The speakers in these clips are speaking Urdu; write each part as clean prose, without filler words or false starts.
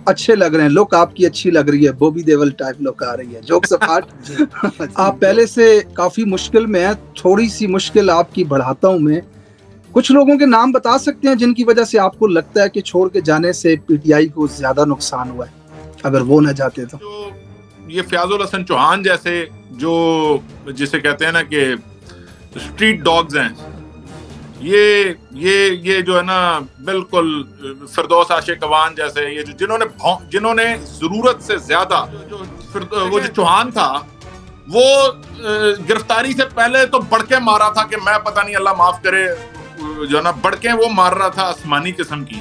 अच्छे लग रहे हैं, लुक आपकी अच्छी लग रही है, बॉबी देओल टाइप लुक आ रही है, जोक्स अपार्ट। आप पहले से काफी मुश्किल में हैं, थोड़ी सी मुश्किल आपकी बढ़ाता हूं मैं। कुछ लोगों के नाम बता सकते हैं जिनकी वजह से आपको लगता है कि छोड़ के जाने से पीटीआई को ज्यादा नुकसान हुआ है, अगर वो न जाते तो? ये फयाजुल हसन चौहान जैसे, जो जिसे कहते हैं ना कि स्ट्रीट डॉग्स हैं, ये जो है ना, बिल्कुल फिरदौस आशिक अवान जैसे, ये जिन्होंने जरूरत से ज्यादा, वो जो चौहान था वो गिरफ्तारी से पहले तो बड़के मारा था कि मैं पता नहीं, अल्लाह माफ करे, जो है ना बड़के वो मार रहा था आसमानी किस्म की।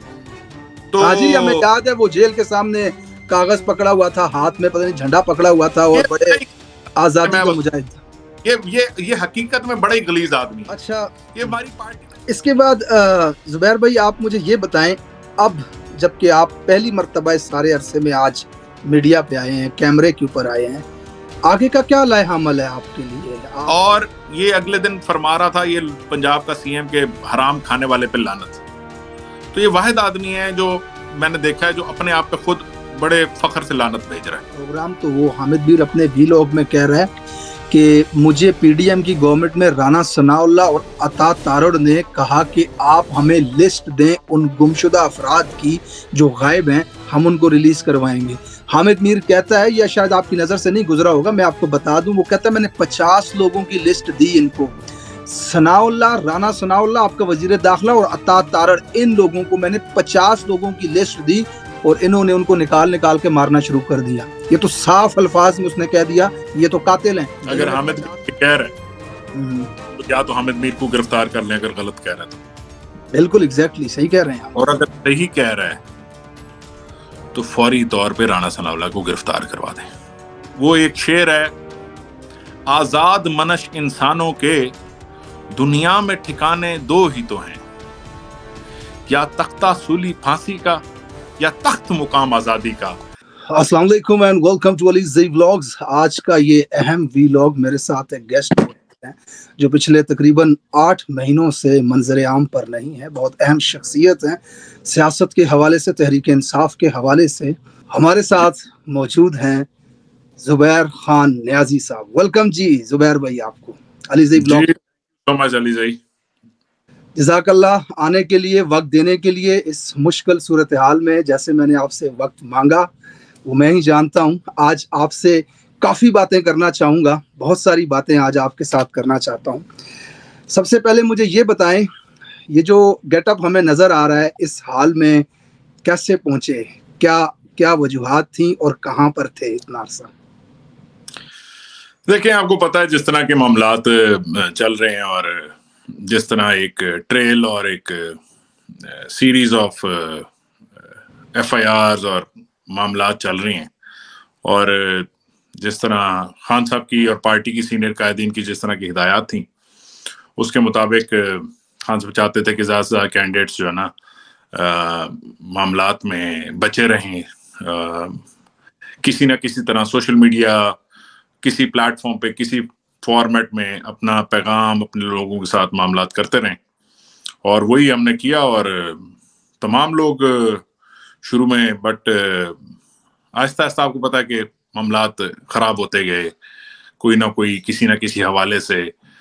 तो हाँ जी, हमें याद है वो जेल के सामने कागज पकड़ा हुआ था, हाथ में पता नहीं झंडा पकड़ा हुआ था, और बड़े आजादी के मुजाहिद। ये हकीकत में बड़ा ही गलीज आदमी। अच्छा, ये हमारी पार्टी। इसके बाद जुबैर भाई, आप मुझे ये बताएं, अब जबकि आप पहली मर्तबा इस सारे अरसे में आज मीडिया पे आए हैं, कैमरे के ऊपर आए हैं, आगे का क्या लाया अमल है आपके लिए? और ये अगले दिन फरमा रहा था, ये पंजाब का सीएम के हराम खाने वाले पे लानत। तो ये वाहिद आदमी है जो मैंने देखा है जो अपने आप पे खुद बड़े फख्र से लानत भेज रहा है। प्रोग्राम तो वो हामिद बीर अपने वीलॉग में कह रहा है कि मुझे पीडीएम की गवर्नमेंट में राना सनाउल्लाह और अता तारड़ ने कहा कि आप हमें लिस्ट दें उन गुमशुदा अफराद की जो गायब हैं, हम उनको रिलीज करवाएंगे। हामिद मीर कहता है, या शायद आपकी नज़र से नहीं गुजरा होगा, मैं आपको बता दूं, वो कहता है मैंने 50 लोगों की लिस्ट दी इनको, सनाउल्लाह, राना सनाउल्लाह आपका वजीर दाखिला और अता तारड़, इन लोगों को मैंने 50 लोगों की लिस्ट दी और इन्होंने उनको निकाल के मारना शुरू कर दिया। ये तो साफ अल्फाज में उसने कह दिया, ये तो कातिल हैं। अगर हामिद कह रहे हैं तो या तो हामिद मीर को गिरफ्तार कर लें, अगर गलत कह रहे हैं तो। बिल्कुल एग्जैक्टली सही कह रहे हैं। और अगर सही कह रहे हैं तो फौरी तौर पे राना सनाउल्लाह को गिरफ्तार करवा दें। वो एक शेर है, आजाद मनश इंसानों के दुनिया में ठिकाने दो ही तो हैं, या तख्ता सूली फांसी का या तख्त मुकाम आजादी का। अस्सलाम वालेकुम and welcome to Alizai vlogs. आज का ये अहम व्लॉग, मेरे साथ एक गेस्ट है जो पिछले तकरीबन 8 महीनों से मंजर आम पर नहीं है, बहुत अहम शख्सियत है, सियासत के हवाले से, तहरीक इंसाफ के हवाले से। हमारे साथ मौजूद हैं जुबैर खान नियाजी साहब। वेलकम जी जुबैर भाई आपको अलीज़ाई व्लॉग। अलीज़ाई, जज़ाकल्लाह आने के लिए, वक्त देने के लिए इस मुश्किल सूरत हाल में। जैसे मैंने आपसे वक्त मांगा वो मैं ही जानता हूँ। आज आपसे काफ़ी बातें करना चाहूँगा, बहुत सारी बातें आज आपके साथ करना चाहता हूँ। सबसे पहले मुझे ये बताएं, ये जो गेटअप हमें नज़र आ रहा है, इस हाल में कैसे पहुँचे, क्या वजूहात थी और कहाँ पर थे इतना अरसा? देखिए, आपको पता है जिस तरह के मामलात चल रहे हैं और जिस तरह एक ट्रेल और एक सीरीज ऑफ एफआईआर्स और मामलात चल रही हैं, और जिस तरह खान साहब की और पार्टी की सीनियर कायदीन की जिस तरह की हिदायत थी, उसके मुताबिक खान साहब चाहते थे कि ज़्यादा से ज़्यादा कैंडिडेट्स जो है ना मामलात में बचे रहें, किसी न किसी तरह सोशल मीडिया, किसी प्लेटफॉर्म पे, किसी फॉर्मेट में अपना पैगाम अपने लोगों के साथ मामलात करते रहें। और वही हमने किया, और तमाम लोग शुरू में, बट आहिस्ता आहिस्ता आपको पता है कि मामलात ख़राब होते गए, कोई ना कोई किसी ना किसी हवाले से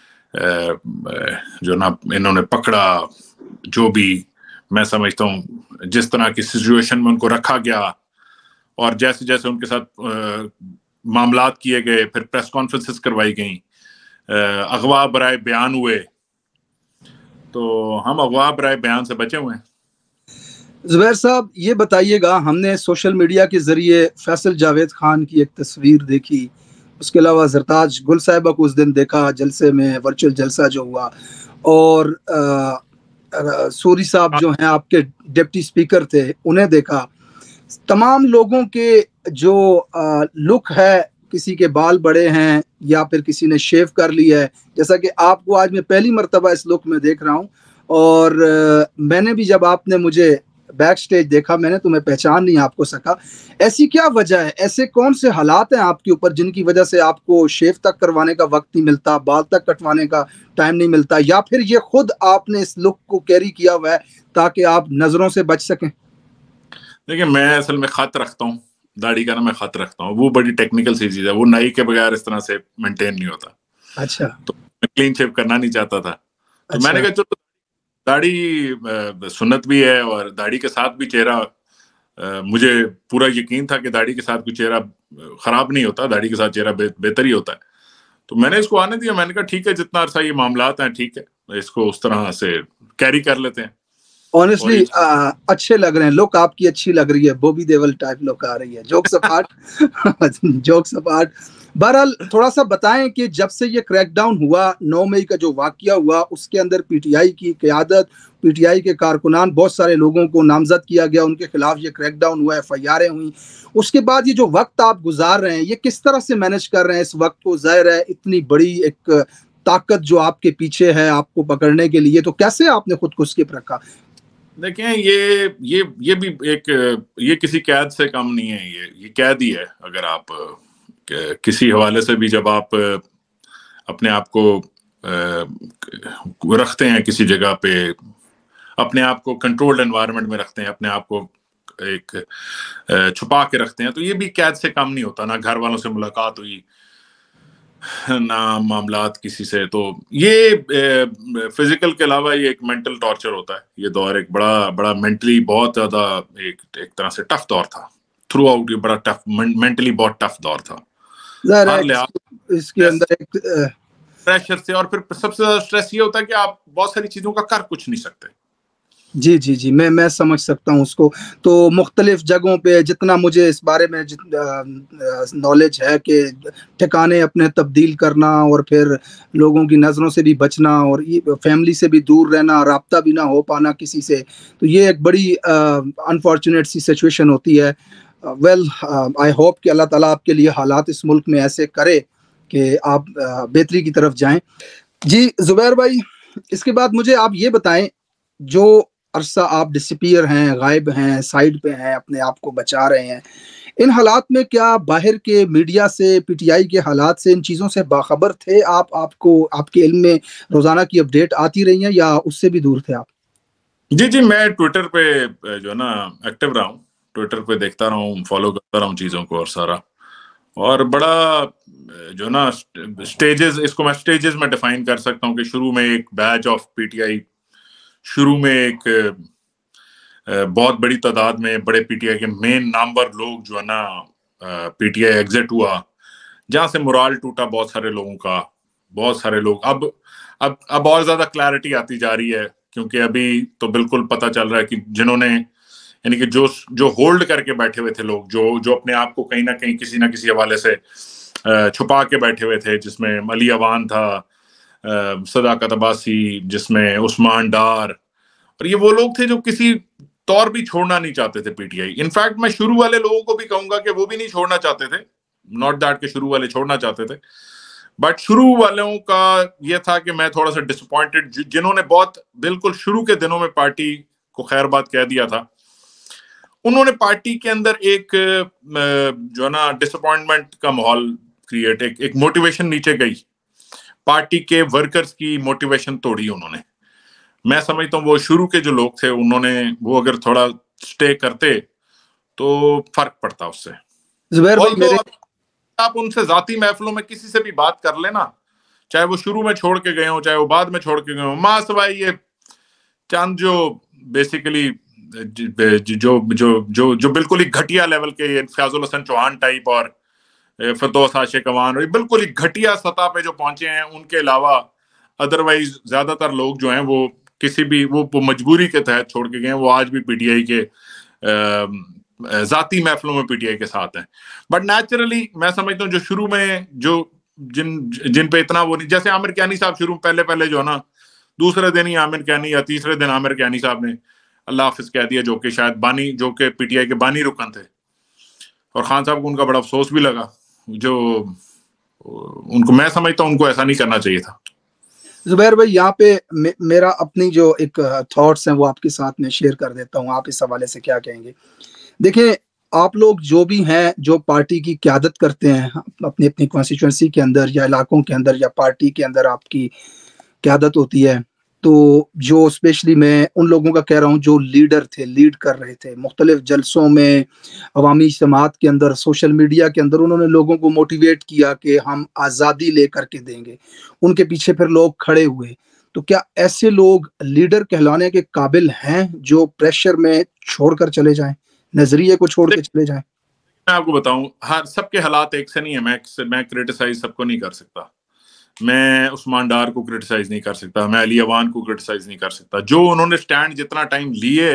जो ना इन्होंने पकड़ा, जो भी मैं समझता हूँ जिस तरह की सिचुएशन में उनको रखा गया, और जैसे जैसे उनके साथ मामलात किए गए, फिर प्रेस कॉन्फ्रेंसेस करवाई गई, अगवा बराए बयान हुए, तो हम अगवा बराए बयान से बचे हुए हैं। जुबैर साहब, ये बताइएगा, हमने सोशल मीडिया के ज़रिए फैसल जावेद खान की एक तस्वीर देखी, उसके अलावा जरताज गुल साहिबा को उस दिन देखा जलसे में, वर्चुअल जलसा जो हुआ, और सूरी साहब जो हैं आपके डिप्टी स्पीकर थे, उन्हें देखा। तमाम लोगों के जो लुक है, किसी के बाल बड़े हैं या फिर किसी ने शेव कर लिया है, जैसा कि आपको आज मैं पहली मर्तबा इस लुक में देख रहा हूँ। और मैंने भी, जब आपने मुझे बैक स्टेज देखा, मैंने तुम्हें पहचान नहीं आपको सका। ऐसी क्या वजह है, ऐसे कौन से हालात हैं आपके ऊपर जिनकी वजह से आपको शेव तक करवाने का वक्त नहीं मिलता, बाल तक कटवाने का टाइम नहीं मिलता, या फिर ये खुद आपने इस लुक को कैरी किया हुआ है ताकि आप नज़रों से बच सकें? دیکھیں میں اصل میں خط رکھتا ہوں، داڑھی کا نا میں خط رکھتا ہوں، وہ بڑی ٹیکنیکل سی چیز ہے، وہ نائی کے بغیر اس طرح سے مینٹین نہیں ہوتا. اچھا تو میں کلین شیپ کرنا نہیں چاہتا تھا، تو میں نے اچھا کہا چلو داڑھی سنت بھی ہے، اور داڑھی کے ساتھ بھی چہرہ مجھے پورا یقین تھا کہ داڑھی کے ساتھ کوئی چہرہ خراب نہیں ہوتا، داڑھی کے ساتھ چہرہ بہتر ہی ہوتا ہے. تو میں نے اس کو آنے دیا، میں نے کہا ٹھیک ہے جتنا عرصہ یہ معاملات ہیں ٹھیک ہے، اس کو اس طرح سے کیری کر لیتے ہیں. اور آنےسٹلی اچھے لگ رہے ہیں لک، آپ کی اچھی لگ رہی ہے، بوبی دیول ٹائپ لک آ رہی ہے. جوکس اپارٹ جوکس اپارٹ، بہرحال تھوڑا سا بتائیں کہ جب سے یہ کریک ڈاؤن ہوا 9 مئی کا جو واقعہ ہوا، اس کے اندر پی ٹی آئی کی قیادت، پی ٹی آئی کے کارکنان، بہت سارے لوگوں کو نامزد کیا گیا، ان کے خلاف یہ کریک ڈاؤن ہوا، ایف آئی آریں ہوئیں. اس کے بعد یہ جو وقت آپ گزار رہے ہیں، یہ کس طرح سے مینج کر رہے ہیں اس وقت کو؟ ظاہر ہے اتنی بڑی ایک طاقت جو آپ کے پیچھے ہے آپ کو پکڑنے کے لیے، تو کیسے آپ نے خود کو اسکپ رکھا؟ دیکھیں یہ بھی ایک، یہ کسی قید سے کم نہیں ہے، یہ قید ہی ہے. اگر آپ کسی حوالے سے بھی جب آپ اپنے آپ کو رکھتے ہیں کسی جگہ پہ، اپنے آپ کو کنٹرولڈ انوائرمنٹ میں رکھتے ہیں، اپنے آپ کو ایک چھپا کے رکھتے ہیں، تو یہ بھی قید سے کم نہیں ہوتا. نہ گھر والوں سے ملاقات ہوئی، نہ معاملات کسی سے. تو یہ فزیکل کے علاوہ یہ ایک مینٹل ٹارچر ہوتا ہے. یہ دور ایک بڑا مینٹلی بہت زیادہ ایک طرح سے ٹف دور تھا. تھرو آؤٹ یہ بڑا ٹف، مینٹلی بہت ٹف دور تھا ظاہر ہر ہے لحاظ اس کے اندر ایک پریشر سے. اور پھر سب سے زیادہ اسٹریس یہ ہوتا ہے کہ آپ بہت ساری چیزوں کا کر کچھ نہیں سکتے. جی میں سمجھ سکتا ہوں اس کو. تو مختلف جگہوں پہ جتنا مجھے اس بارے میں نالج ہے کہ ٹھکانے اپنے تبدیل کرنا، اور پھر لوگوں کی نظروں سے بھی بچنا، اور فیملی سے بھی دور رہنا، رابطہ بھی نہ ہو پانا کسی سے، تو یہ ایک بڑی انفارچونیٹ سی سچویشن ہوتی ہے. ویل آئی ہوپ کہ اللہ تعالیٰ آپ کے لیے حالات اس ملک میں ایسے کرے کہ آپ بہتری کی طرف جائیں. جی زبیر بھائی، اس کے بعد مجھے آپ یہ بتائیں، جو عرصہ آپ ڈسپیئر ہیں، غائب ہیں، سائڈ پہ ہیں، اپنے آپ کو بچا رہے ہیں، ان حالات میں کیا باہر کے میڈیا سے، پی ٹی آئی کے حالات سے، ان چیزوں سے باخبر تھے آپ کو آپ کے علم میں روزانہ کی اپڈیٹ آتی رہی ہیں، یا اس سے بھی دور تھے آپ؟ جی میں ٹویٹر پہ جو ہے نا ایکٹیو رہا ہوں، ٹویٹر پہ دیکھتا رہا ہوں، فالو کرتا رہا ہوں چیزوں کو اور سارا. اور بڑا جو ہے نا سٹیجز، اس کو میں سٹیجز میں ڈیفائن کر سکتا ہوں کہ شروع میں ایک بیچ آف پی ٹی آئی، شروع میں ایک بہت بڑی تعداد میں بڑے پی ٹی آئی کے مین نامور لوگ جو ہے نا پی ٹی آئی ایگزٹ ہوا، جہاں سے مورال ٹوٹا بہت سارے لوگوں کا. بہت سارے لوگ اب اور زیادہ کلیئرٹی آتی جا رہی ہے، کیونکہ ابھی تو بالکل پتہ چل رہا ہے کہ جنہوں نے، یعنی کہ جو ہولڈ کر کے بیٹھے ہوئے تھے لوگ، جو اپنے آپ کو کہیں نہ کہیں کسی نہ کسی حوالے سے چھپا کے بیٹھے ہوئے تھے، جس میں علی اوان تھا، صداقت عباسی، جس میں عثمان ڈار، اور یہ وہ لوگ تھے جو کسی طور بھی چھوڑنا نہیں چاہتے تھے پی ٹی آئی. انفیکٹ میں شروع والے لوگوں کو بھی کہوں گا کہ وہ بھی نہیں چھوڑنا چاہتے تھے، ناٹ دیٹ کہ شروع والے چھوڑنا چاہتے تھے، بٹ شروع والوں کا یہ تھا کہ میں تھوڑا سا ڈس اپوائنٹڈ، جنہوں نے بہت بالکل شروع کے دنوں میں پارٹی کو خیر بات کہہ دیا تھا، انہوں نے پارٹی کے اندر ایک جو ہے نا ڈس اپوائنٹمنٹ کا ماحول کریٹ، ایک موٹیویشن نیچے گئی، پارٹی کے ورکرز کی موٹیویشن توڑی انہوں نے. میں سمجھتا ہوں وہ شروع کے جو لوگ تھے، انہوں نے وہ اگر تھوڑا سٹے کرتے تو فرق پڑتا اس سے. زبیر بھائی Although میرے آپ ان سے ذاتی محفلوں میں کسی سے بھی بات کر لینا، چاہے وہ شروع میں چھوڑ کے گئے ہوں، چاہے وہ بعد میں چھوڑ کے گئے ہوں، ماں سوائے یہ چند جو بیسیکلی جو بالکل ہی گھٹیا لیول کے فیاض الحسن چوہان ٹائپ اور فردوس عاشق اوان، اور بالکل ہی گھٹیا سطح پہ جو پہنچے ہیں، ان کے علاوہ ادروائز زیادہ تر لوگ جو ہیں وہ کسی بھی وہ مجبوری کے تحت چھوڑ کے گئے ہیں. وہ آج بھی پی ٹی آئی کے ذاتی محفلوں میں پی ٹی آئی کے ساتھ ہیں. بٹ نیچرلی میں سمجھتا ہوں جو شروع میں جن پہ اتنا وہ نہیں، جیسے عامر کیانی صاحب شروع پہلے جو ہے نا دوسرے دن ہی عامر کیانی یا تیسرے دن عامر کیانی صاحب نے اللہ حافظ کہہ دیا، جو کہ شاید بانی، جو کہ پی ٹی آئی کے بانی رکن تھے، اور خان صاحب کو ان کا بڑا افسوس بھی لگا. جو ان کو، میں سمجھتا ہوں ان کو ایسا نہیں کرنا چاہیے تھا. زبیر بھائی یہاں پہ میرا اپنی جو ایک تھاٹس ہیں وہ آپ کے ساتھ میں شیئر کر دیتا ہوں، آپ اس حوالے سے کیا کہیں گے؟ دیکھیں، آپ لوگ جو بھی ہیں، جو پارٹی کی قیادت کرتے ہیں اپنی کانسٹیچوئنسی کے اندر یا علاقوں کے اندر یا پارٹی کے اندر، آپ کی قیادت ہوتی ہے، تو جو اسپیشلی میں ان لوگوں کا کہہ رہا ہوں جو لیڈر تھے، لیڈ کر رہے تھے مختلف جلسوں میں، عوامی اجتماعات کے اندر، سوشل میڈیا کے اندر، انہوں نے لوگوں کو موٹیویٹ کیا کہ ہم آزادی لے کر کے دیں گے، ان کے پیچھے پھر لوگ کھڑے ہوئے. تو کیا ایسے لوگ لیڈر کہلانے کے قابل ہیں جو پریشر میں چھوڑ کر چلے جائیں، نظریے کو چھوڑ کے چلے جائیں؟ میں آپ کو بتاؤں، ہر سب کے حالات ایک سے نہیں ہے. میں کرٹیسائز سب کو نہیں کر سکتا. میں عثمان ڈار کو کرٹیسائز نہیں کر سکتا، میں علی اوان کو کرٹیسائز نہیں کر سکتا. جو انہوں نے سٹینڈ جتنا ٹائم لیے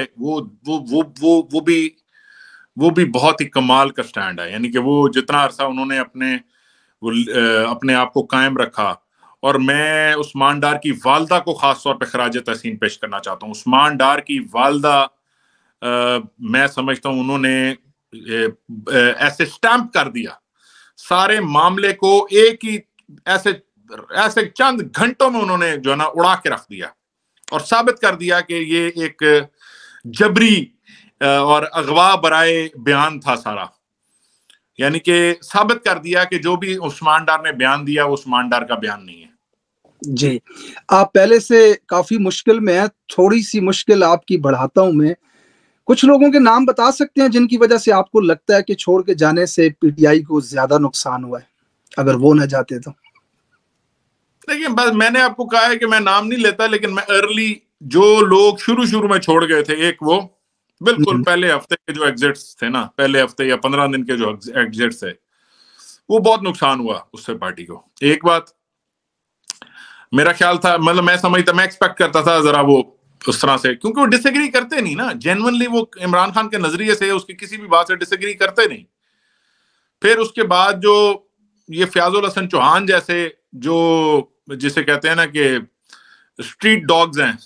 وہ بھی بہت ہی کمال کا سٹینڈ ہے. یعنی کہ وہ جتنا عرصہ انہوں نے اپنے آپ کو قائم رکھا. اور میں عثمان ڈار کی والدہ کو خاص طور پہ خراج تحسین پیش کرنا چاہتا ہوں. عثمان ڈار کی والدہ میں سمجھتا ہوں انہوں نے ایسے سٹیمپ کر دیا سارے معاملے کو، ایک ہی ایسے چند گھنٹوں میں انہوں نے جو ہے نا اڑا کے رکھ دیا اور ثابت کر دیا کہ یہ ایک جبری اور اغوا برائے بیان تھا سارا. یعنی کہ ثابت کر دیا کہ جو بھی عثمان ڈار نے بیان دیا وہ عثمان ڈار کا بیان نہیں ہے. جی، آپ پہلے سے کافی مشکل میں ہیں، تھوڑی سی مشکل آپ کی بڑھاتا ہوں میں. کچھ لوگوں کے نام بتا سکتے ہیں جن کی وجہ سے آپ کو لگتا ہے کہ چھوڑ کے جانے سے پی ٹی آئی کو زیادہ نقصان ہوا ہے، اگر وہ نہ جاتے تو؟ دیکھیں، بس میں نے آپ کو کہا ہے کہ میں نام نہیں لیتا، لیکن میں ارلی جو لوگ شروع میں چھوڑ گئے تھے، ایک وہ بالکل پہلے ہفتے کے جو ایگزٹس تھے نا، پہلے ہفتے یا 15 دن کے جو ایگزٹس تھے، وہ بہت نقصان ہوا اس سے پارٹی کو. ایک بات میرا خیال تھا، مطلب میں سمجھتا، میں ایکسپیکٹ کرتا تھا ذرا وہ اس طرح سے، کیونکہ وہ ڈس ایگری کرتے نہیں نا جینونلی، وہ عمران خان کے نظریے سے اس کی کسی بھی بات سے ڈس ایگری کرتے نہیں. پھر اس کے بعد جو یہ فیاض الحسن چوہان جیسے جو جسے کہتے ہیں نا کہ اسٹریٹ ڈاگز ہیں،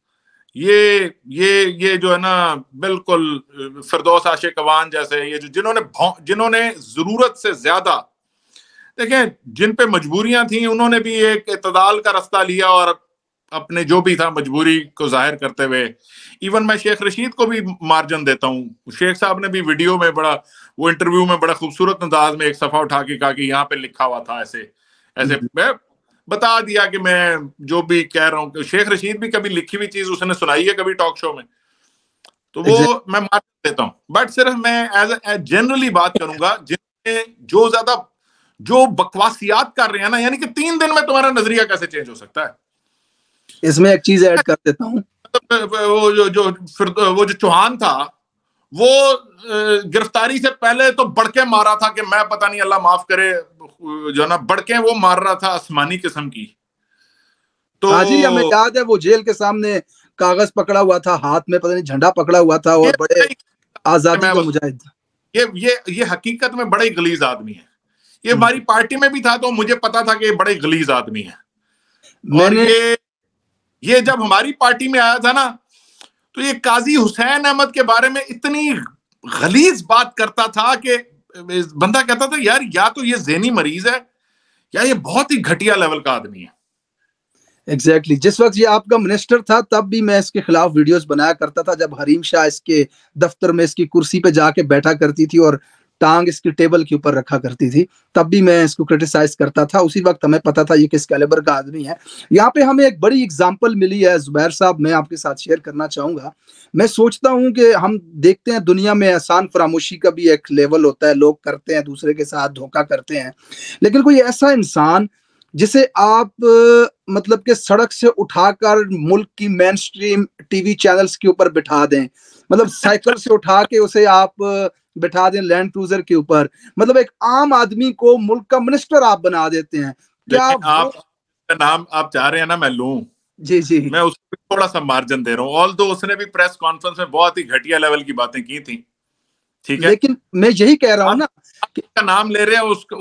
یہ جو ہے نا بالکل فردوس عاشق اوان جیسے، یہ جنہوں نے ضرورت سے زیادہ، دیکھیں جن پہ مجبوریاں تھیں انہوں نے بھی ایک اعتدال کا راستہ لیا اور اپنے جو بھی تھا مجبوری کو ظاہر کرتے ہوئے. ایون میں شیخ رشید کو بھی مارجن دیتا ہوں. شیخ صاحب نے بھی ویڈیو میں وہ انٹرویو میں بڑا خوبصورت انداز میں ایک صفحہ اٹھا کے کہا کہ یہاں پہ لکھا ہوا تھا ایسے بتا دیا کہ میں جو بھی کہہ رہا ہوں کہ شیخ رشید بھی کبھی لکھی ہوئی چیز اس نے سنائی ہے کبھی ٹاک شو میں، تو وہ میں مارجن دیتا ہوں. بٹ صرف میں جنرلی بات کروں گا جن میں جو بکواسیات کر رہے ہیں نا، یعنی کہ 3 دن میں تمہارا نظریہ کیسے چینج ہو سکتا ہے. اس میں ایک چیز ایڈ کر دیتا ہوں، وہ جو چوہان تھا وہ گرفتاری سے پہلے تو بڑکے مارا تھا کہ میں پتہ نہیں اللہ معاف کرے جو نا بڑکے وہ مار رہا تھا آسمانی قسم کی. تو ہاں جی، ہمیں یاد ہے وہ جیل کے سامنے کاغذ پکڑا ہوا تھا، ہاتھ میں پتہ نہیں جھنڈا پکڑا ہوا تھا، اور بڑے آزادی کا مجاہد. یہ حقیقت میں بڑے غلیظ آدمی ہے. یہ ہماری پارٹی میں بھی تھا تو مجھے پتا تھا کہ یہ بڑے غلیظ آدمی ہے. اور یہ جب ہماری پارٹی میں آیا تھا نا تو یہ قاضی حسین احمد کے بارے میں اتنی غلیظ بات کرتا تھا کہ بندہ کہتا تھا یار یا تو یہ ذہنی مریض ہے یا یہ بہت ہی گھٹیا لیول کا آدمی ہے. ایگزیکٹلی جس وقت یہ آپ کا منسٹر تھا تب بھی میں اس کے خلاف ویڈیوز بنایا کرتا تھا، جب حریم شاہ اس کے دفتر میں اس کی کرسی پہ جا کے بیٹھا کرتی تھی اور ٹانگ اس کی ٹیبل کے اوپر رکھا کرتی تھی، تب بھی میں اس کو کرٹیسائز کرتا تھا. اسی وقت ہمیں پتا تھا یہ کس کیلیبر کا آدمی ہے. یہاں پہ ہمیں ایک بڑی اگزامپل ملی ہے زبیر صاحب، میں آپ کے ساتھ شیئر کرنا چاہوں گا. میں سوچتا ہوں کہ ہم دیکھتے ہیں دنیا میں احسان فراموشی کا بھی ایک لیول ہوتا ہے، لوگ کرتے ہیں دوسرے کے ساتھ دھوکہ کرتے ہیں، لیکن کوئی ایسا انسان جسے آپ مطلب کہ سڑک سے اٹھا کر ملک کی mainstream T V channels کے اوپر بٹھا دیں، مطلب سائیکل سے اٹھا کے اسے آپ بٹھا دیں لینڈ کروزر کے اوپر، مطلب ایک عام آدمی کو ملک کا منسٹر آپ بنا دیتے ہیں، کیا آپ کا نام آپ چاہ رہے ہیں نا میں لوں؟ جی جی، میں اس کو تھوڑا سا مارجن دے رہا ہوں، آلدو اس نے بھی پریس کانفرنس میں بہت ہی گھٹیا لیول کی باتیں کی تھیں، ٹھیک ہے، لیکن میں یہی کہہ رہا ہوں نا کہ کا نام لے رہے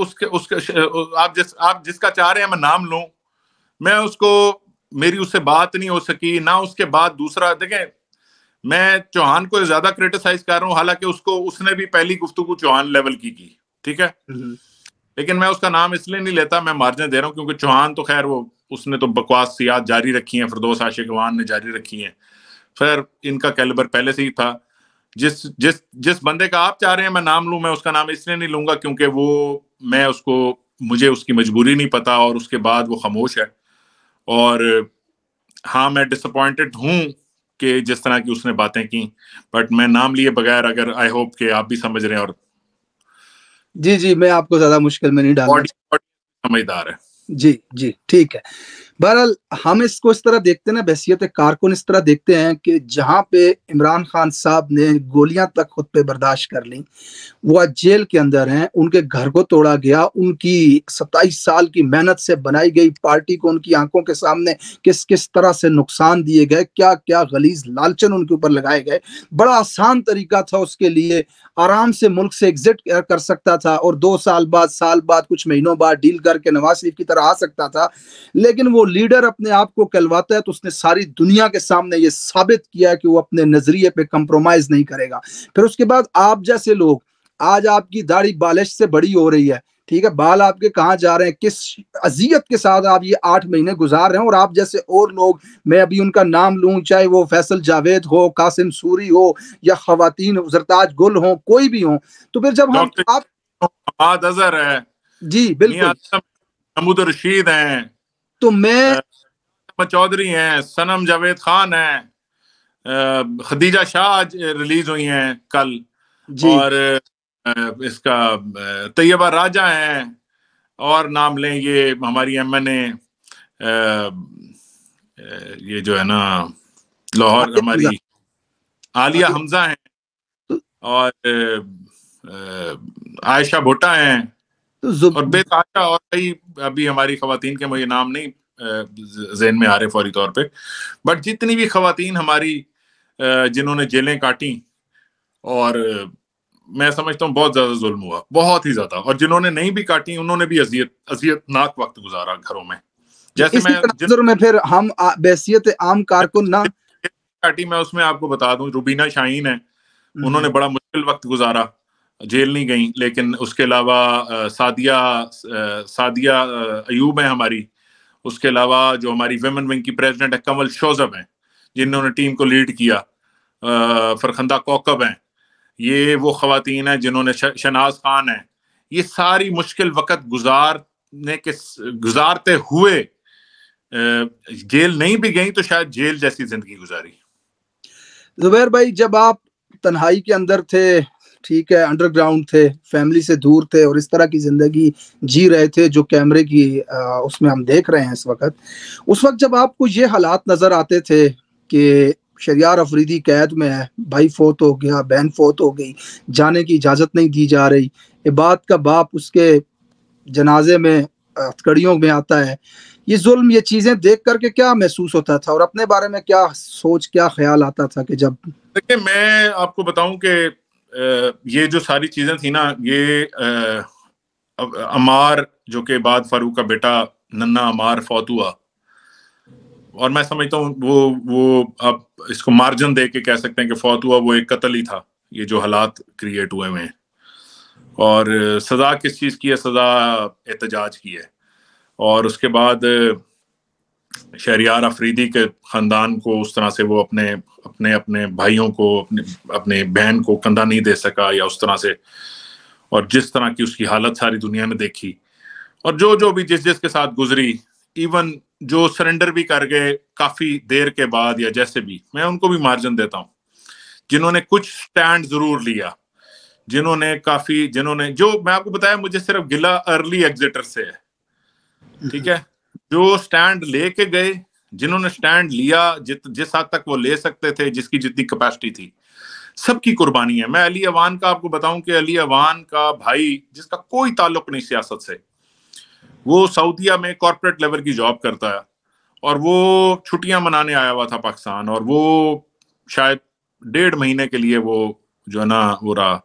ہیں آپ جس کا چاہ رہے ہیں میں نام لوں، میں اس کو میری اس سے بات نہیں ہو سکی نہ. اس کے بعد دوسرا دیکھیں میں چوہان کو زیادہ کرٹیسائز کر رہا ہوں، حالانکہ اس نے بھی پہلی گفتگو چوہان لیول کی، ٹھیک ہے، لیکن میں اس کا نام اس لیے نہیں لیتا، میں مارجن دے رہا ہوں کیونکہ چوہان تو خیر اس نے تو بکواسیات جاری رکھی ہیں، فردوس عاشق اوان نے جاری رکھی ہیں، پھر ان کا کیلیبر پہلے سے ہی تھا. جس بندے کا آپ چاہ رہے ہیں میں نام لوں، میں اس کا نام اس لیے نہیں لوں گا کیونکہ مجھے اس کی مجبوری نہیں پتا، اور اس کے بعد وہ خاموش ہے. اور ہاں میں ڈسپوائنٹڈ ہوں کہ جس طرح کی اس نے باتیں کی، بٹ میں نام لیے بغیر اگر آئی ہوپ کہ آپ بھی سمجھ رہے ہیں اور جی میں آپ کو زیادہ مشکل میں نہیں ڈالنا باڈی سمجھدار ہے. جی ٹھیک ہے. بہرحال ہم اس کو اس طرح دیکھتے ہیں نا، بحیثیت کارکن اس طرح دیکھتے ہیں کہ جہاں پہ عمران خان صاحب نے گولیاں تک خود پہ برداشت کر لیں، وہ آج جیل کے اندر ہیں، ان کے گھر کو توڑا گیا، ان کی 27 سال کی محنت سے بنائی گئی پارٹی کو ان کی آنکھوں کے سامنے کس طرح سے نقصان دیے گئے، کیا غلیظ لالچن ان کے اوپر لگائے گئے. بڑا آسان طریقہ تھا اس کے لیے، آرام سے ملک سے ایگزٹ کر سکتا تھا اور 2 سال بعد، سال بعد، کچھ مہینوں بعد ڈیل کر کے نواز شریف کی طرح آ سکتا تھا. لیکن وہ لیڈر اپنے آپ کو کہلواتا ہے تو اس نے ساری دنیا کے سامنے یہ ثابت کیا ہے کہ وہ اپنے نظریے پہ کمپرومائز نہیں کرے گا. پھر اس کے بعد آپ جیسے لوگ، آج آپ کی داڑھی بالش سے بڑی ہو رہی ہے، ٹھیک ہے، بال آپ کے کہاں جا رہے ہیں، کس اذیت کے ساتھ آپ یہ 8 مہینے گزار رہے ہیں، اور آپ جیسے اور لوگ، میں ابھی ان کا نام لوں، چاہے وہ فیصل جاوید ہو، قاسم سوری ہو، یا خواتین زرتاج گل ہوں، کوئی بھی ہوں، تو پھر جب ہم ڈاکٹر آپ حماد اظہر ہے، جی بالکل، میاں محمود رشید ہیں، تو میں چودھری ہیں، سنم جاوید خان ہیں، خدیجہ شاہ آج ریلیز ہوئی ہیں کل، جی اور اس کا طیبہ راجہ ہیں، اور نام لیں یہ ہماری ایم این اے، یہ جو ہے نا لاہور ہماری عالیہ حمزہ ہیں، اور عائشہ بھٹا ہیں، اور بے تحاشا اور کئی ابھی ہماری خواتین کے مجھے نام نہیں ذہن میں آ رہے فوری طور پہ، بٹ جتنی بھی خواتین ہماری جنہوں نے جیلیں کاٹیں، اور میں سمجھتا ہوں بہت زیادہ ظلم ہوا، بہت ہی زیادہ، اور جنہوں نے نہیں بھی کاٹی انہوں نے بھی اذیت ناک وقت گزارا گھروں میں. جیسے اسی میں تناظر میں پھر ہم بحیثیت عام کارکن نہ کاٹی، میں اس میں آپ کو بتا دوں روبینہ شاہین ہے، انہوں نے بڑا مشکل وقت گزارا، جیل نہیں گئیں، لیکن اس کے علاوہ سعدیہ ایوب ہیں ہماری، اس کے علاوہ جو ہماری ویمن ونگ کی پریزیڈنٹ ہے کمل شوزب ہیں، جنہوں نے ٹیم کو لیڈ کیا، فرخندہ کوکب ہیں، یہ وہ خواتین ہیں جنہوں نے شناز خان ہیں، یہ ساری مشکل وقت گزارتے ہوئے جیل نہیں بھی گئیں تو شاید جیل جیسی زندگی گزاری. زبیر بھائی، جب آپ تنہائی کے اندر تھے، ٹھیک ہے، انڈر گراؤنڈ تھے، فیملی سے دور تھے، اور اس طرح کی زندگی جی رہے تھے جو کیمرے کی اس میں ہم دیکھ رہے ہیں اس وقت جب آپ کو یہ حالات نظر آتے تھے کہ شہریار افریدی قید میں ہے، بھائی فوت ہو گیا، بہن فوت ہو گئی، جانے کی اجازت نہیں دی جا رہی، عباد کا باپ اس کے جنازے میں ہتھکڑیوں میں آتا ہے، یہ ظلم، یہ چیزیں دیکھ کر کے کیا محسوس ہوتا تھا، اور اپنے بارے میں کیا سوچ، کیا خیال آتا تھا کہ جب دیکھیں میں آپ کو بتاؤں کہ یہ جو ساری چیزیں تھیں نا، یہ عمار جو کہ بعد فاروق کا بیٹا ننا عمار فوت ہوا، اور میں سمجھتا ہوں وہ اب اس کو مارجن دے کے کہہ سکتے ہیں کہ فوت ہوا، وہ ایک قتل ہی تھا، یہ جو حالات کریٹ ہوئے ہیں. اور سزا کس چیز کی ہے؟ سزا احتجاج کی ہے. اور اس کے بعد شہریار افریدی کے خاندان کو اس طرح سے وہ اپنے بھائیوں کو، اپنے بہن کو کندھا نہیں دے سکا، یا اس طرح سے، اور جس طرح کی اس کی حالت ساری دنیا نے دیکھی، اور جو بھی جس کے ساتھ گزری، ایون جو سرنڈر بھی کر گئے کافی دیر کے بعد، یا جیسے بھی، میں ان کو بھی مارجن دیتا ہوں، جنہوں نے کچھ سٹینڈ ضرور لیا، جنہوں نے جو میں آپ کو بتایا، مجھے صرف گلہ ارلی ایگزٹر سے ہے، ٹھیک ہے، جو سٹینڈ لے کے گئے، جنہوں نے سٹینڈ لیا، جس حد تک وہ لے سکتے تھے، جس کی جتنی کیپیسٹی تھی، سب کی قربانی ہے. میں علی اوان کا آپ کو بتاؤں کہ علی اوان کا بھائی، جس کا کوئی تعلق نہیں سیاست سے، وہ سعودیہ میں کارپوریٹ لیول کی جاب کرتا ہے، اور وہ چھٹیاں منانے آیا ہوا تھا پاکستان، اور وہ شاید 1.5 مہینے کے لیے وہ جو ہے نا وہ رہا.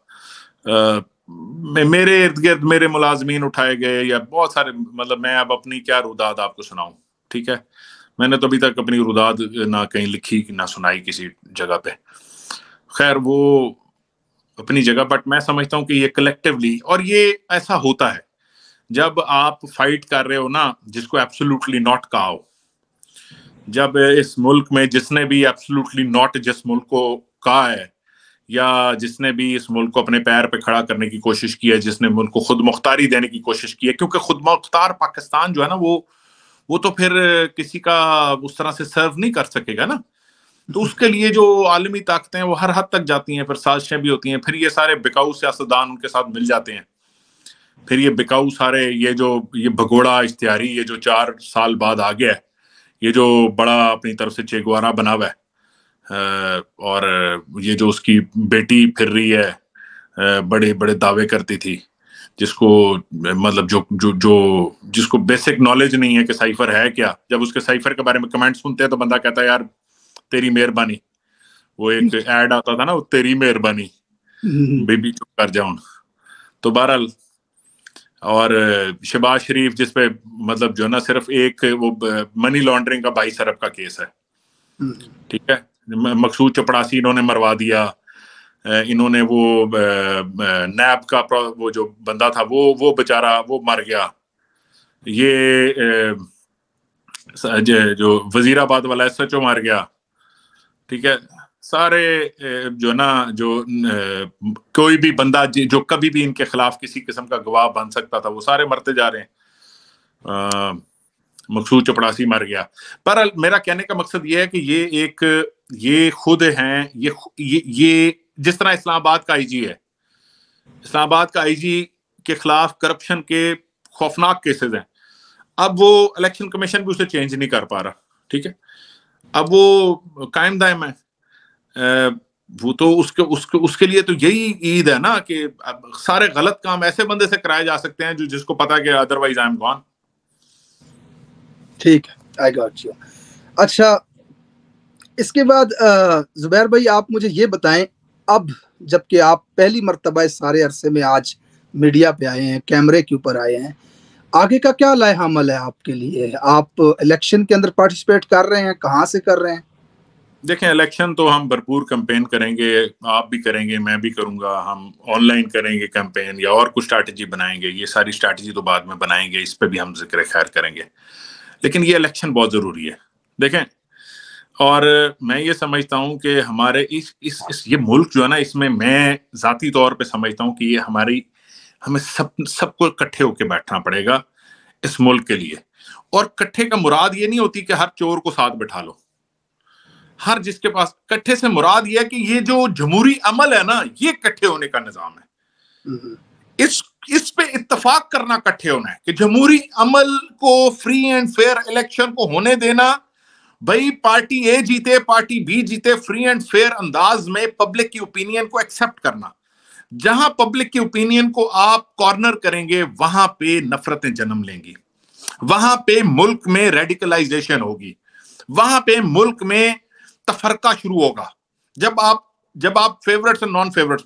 میرے ارد گرد میرے ملازمین اٹھائے گئے، یا بہت سارے، مطلب میں اب اپنی کیا روداد آپ کو سناؤں، ٹھیک ہے، میں نے تو ابھی تک اپنی روداد نہ کہیں لکھی نہ سنائی کسی جگہ پہ. خیر وہ اپنی جگہ، بٹ میں سمجھتا ہوں کہ یہ کلیکٹیولی، اور یہ ایسا ہوتا ہے جب آپ فائٹ کر رہے ہو نا، جس کو ایبسولوٹلی ناٹ کہا ہو، جب اس ملک میں جس نے بھی ایبسولوٹلی ناٹ جس ملک کو کہا ہے، یا جس نے بھی اس ملک کو اپنے پیر پہ کھڑا کرنے کی کوشش کی ہے، جس نے ملک کو خود مختاری دینے کی کوشش کی ہے، کیونکہ خود مختار پاکستان جو ہے نا، وہ وہ تو پھر کسی کا اس طرح سے سرو نہیں کر سکے گا نا. تو اس کے لیے جو عالمی طاقتیں ہیں وہ ہر حد تک جاتی ہیں, پھر سازشیں بھی ہوتی ہیں, پھر یہ سارے بکاؤ سیاستدان ان کے ساتھ مل جاتے ہیں, پھر یہ بکاؤ سارے یہ بھگوڑا اشتہاری یہ جو 4 سال بعد آ گیا ہے, یہ جو بڑا اپنی طرف سے چیگوارا بنا ہوا ہے, اور یہ جو اس کی بیٹی پھر رہی ہے بڑے بڑے دعوے کرتی تھی, جس کو مطلب جس کو بیسک نالج نہیں ہے کہ سائفر ہے کیا, جب اس کے سائفر کے بارے میں کمنٹ سنتے ہیں تو بندہ کہتا ہے یار تیری مہربانی. وہ ایک ایڈ آتا تھا نا, وہ تیری مہربانی بی چپ کر جاؤں. تو بہرحال, اور شہباز شریف جس پہ مطلب جو نا صرف ایک وہ منی لانڈرنگ کا 22 ارب کا کیس ہے, ٹھیک ہے, مقصود چپڑاسی انہوں نے مروا دیا, انہوں نے وہ نیب کا وہ جو بندہ تھا وہ بیچارہ وہ مر گیا, یہ جو وزیر آباد والا ایس ایچ او مر گیا, ٹھیک ہے, سارے جو نا جو کوئی بھی بندہ جو کبھی بھی ان کے خلاف کسی قسم کا گواہ بن سکتا تھا وہ سارے مرتے جا رہے ہیں. مقصود چپڑاسی مر گیا. پر میرا کہنے کا مقصد یہ ہے کہ یہ خود ہیں, یہ جس طرح اسلام آباد کا آئی جی ہے, اسلام آباد کا آئی جی کے خلاف کرپشن کے خوفناک کیسز ہیں. اب وہ الیکشن کمیشن بھی اسے چینج نہیں کر پا رہا, ٹھیک ہے, اب وہ قائم دائم ہے. وہ تو اس کے لیے تو یہی عید ہے نا کہ سارے غلط کام ایسے بندے سے کرائے جا سکتے ہیں جس کو پتا کہ ادروائز آئی ایم گون. ٹھیک ہے, آئی گاٹ یو. اچھا, اس کے بعد زبیر بھائی آپ مجھے یہ بتائیں, اب جب کہ آپ پہلی مرتبہ اس سارے عرصے میں آج میڈیا پہ آئے ہیں, کیمرے کے اوپر آئے ہیں, آگے کا کیا لائحہ عمل ہے آپ کے لیے؟ آپ الیکشن کے اندر پارٹیسپیٹ کر رہے ہیں, کہاں سے کر رہے ہیں؟ دیکھیں, الیکشن تو ہم بھرپور کمپین کریں گے, آپ بھی کریں گے, میں بھی کروں گا, ہم آن لائن کریں گے کمپین یا اور کچھ اسٹریٹجی بنائیں گے. یہ ساری اسٹریٹجی تو بعد میں بنائیں گے, اس پہ بھی ہم ذکر خیر کریں گے. لیکن یہ الیکشن بہت ضروری ہے. دیکھیں, اور میں یہ سمجھتا ہوں کہ ہمارے یہ ملک جو ہے نا, اس میں ذاتی طور پہ سمجھتا ہوں کہ یہ ہمیں سب کو اکٹھے ہو کے بیٹھنا پڑے گا اس ملک کے لیے. اور کٹھے کا مراد یہ نہیں ہوتی کہ ہر چور کو ساتھ بٹھا لو, ہر جس کے پاس کٹھے سے مراد یہ ہے کہ یہ جو جمہوری عمل ہے نا, یہ کٹھے ہونے کا نظام ہے. اس پہ اتفاق کرنا کٹھے ہونا ہے کہ جمہوری عمل کو فری اینڈ فیئر الیکشن کو ہونے دینا. بھائی پارٹی اے جیتے, پارٹی بی جیتے, فری اینڈ فیئر انداز میں پبلک کی اوپینین کو ایکسپٹ کرنا. جہاں پبلک کی اوپینین کو آپ کارنر کریں گے وہاں پہ نفرتیں جنم لیں گی, وہاں پہ ملک میں ریڈیکلائزیشن ہوگی, وہاں پہ ملک میں تفرقہ شروع ہوگا. جب آپ فیورٹس اور نان فیورٹس,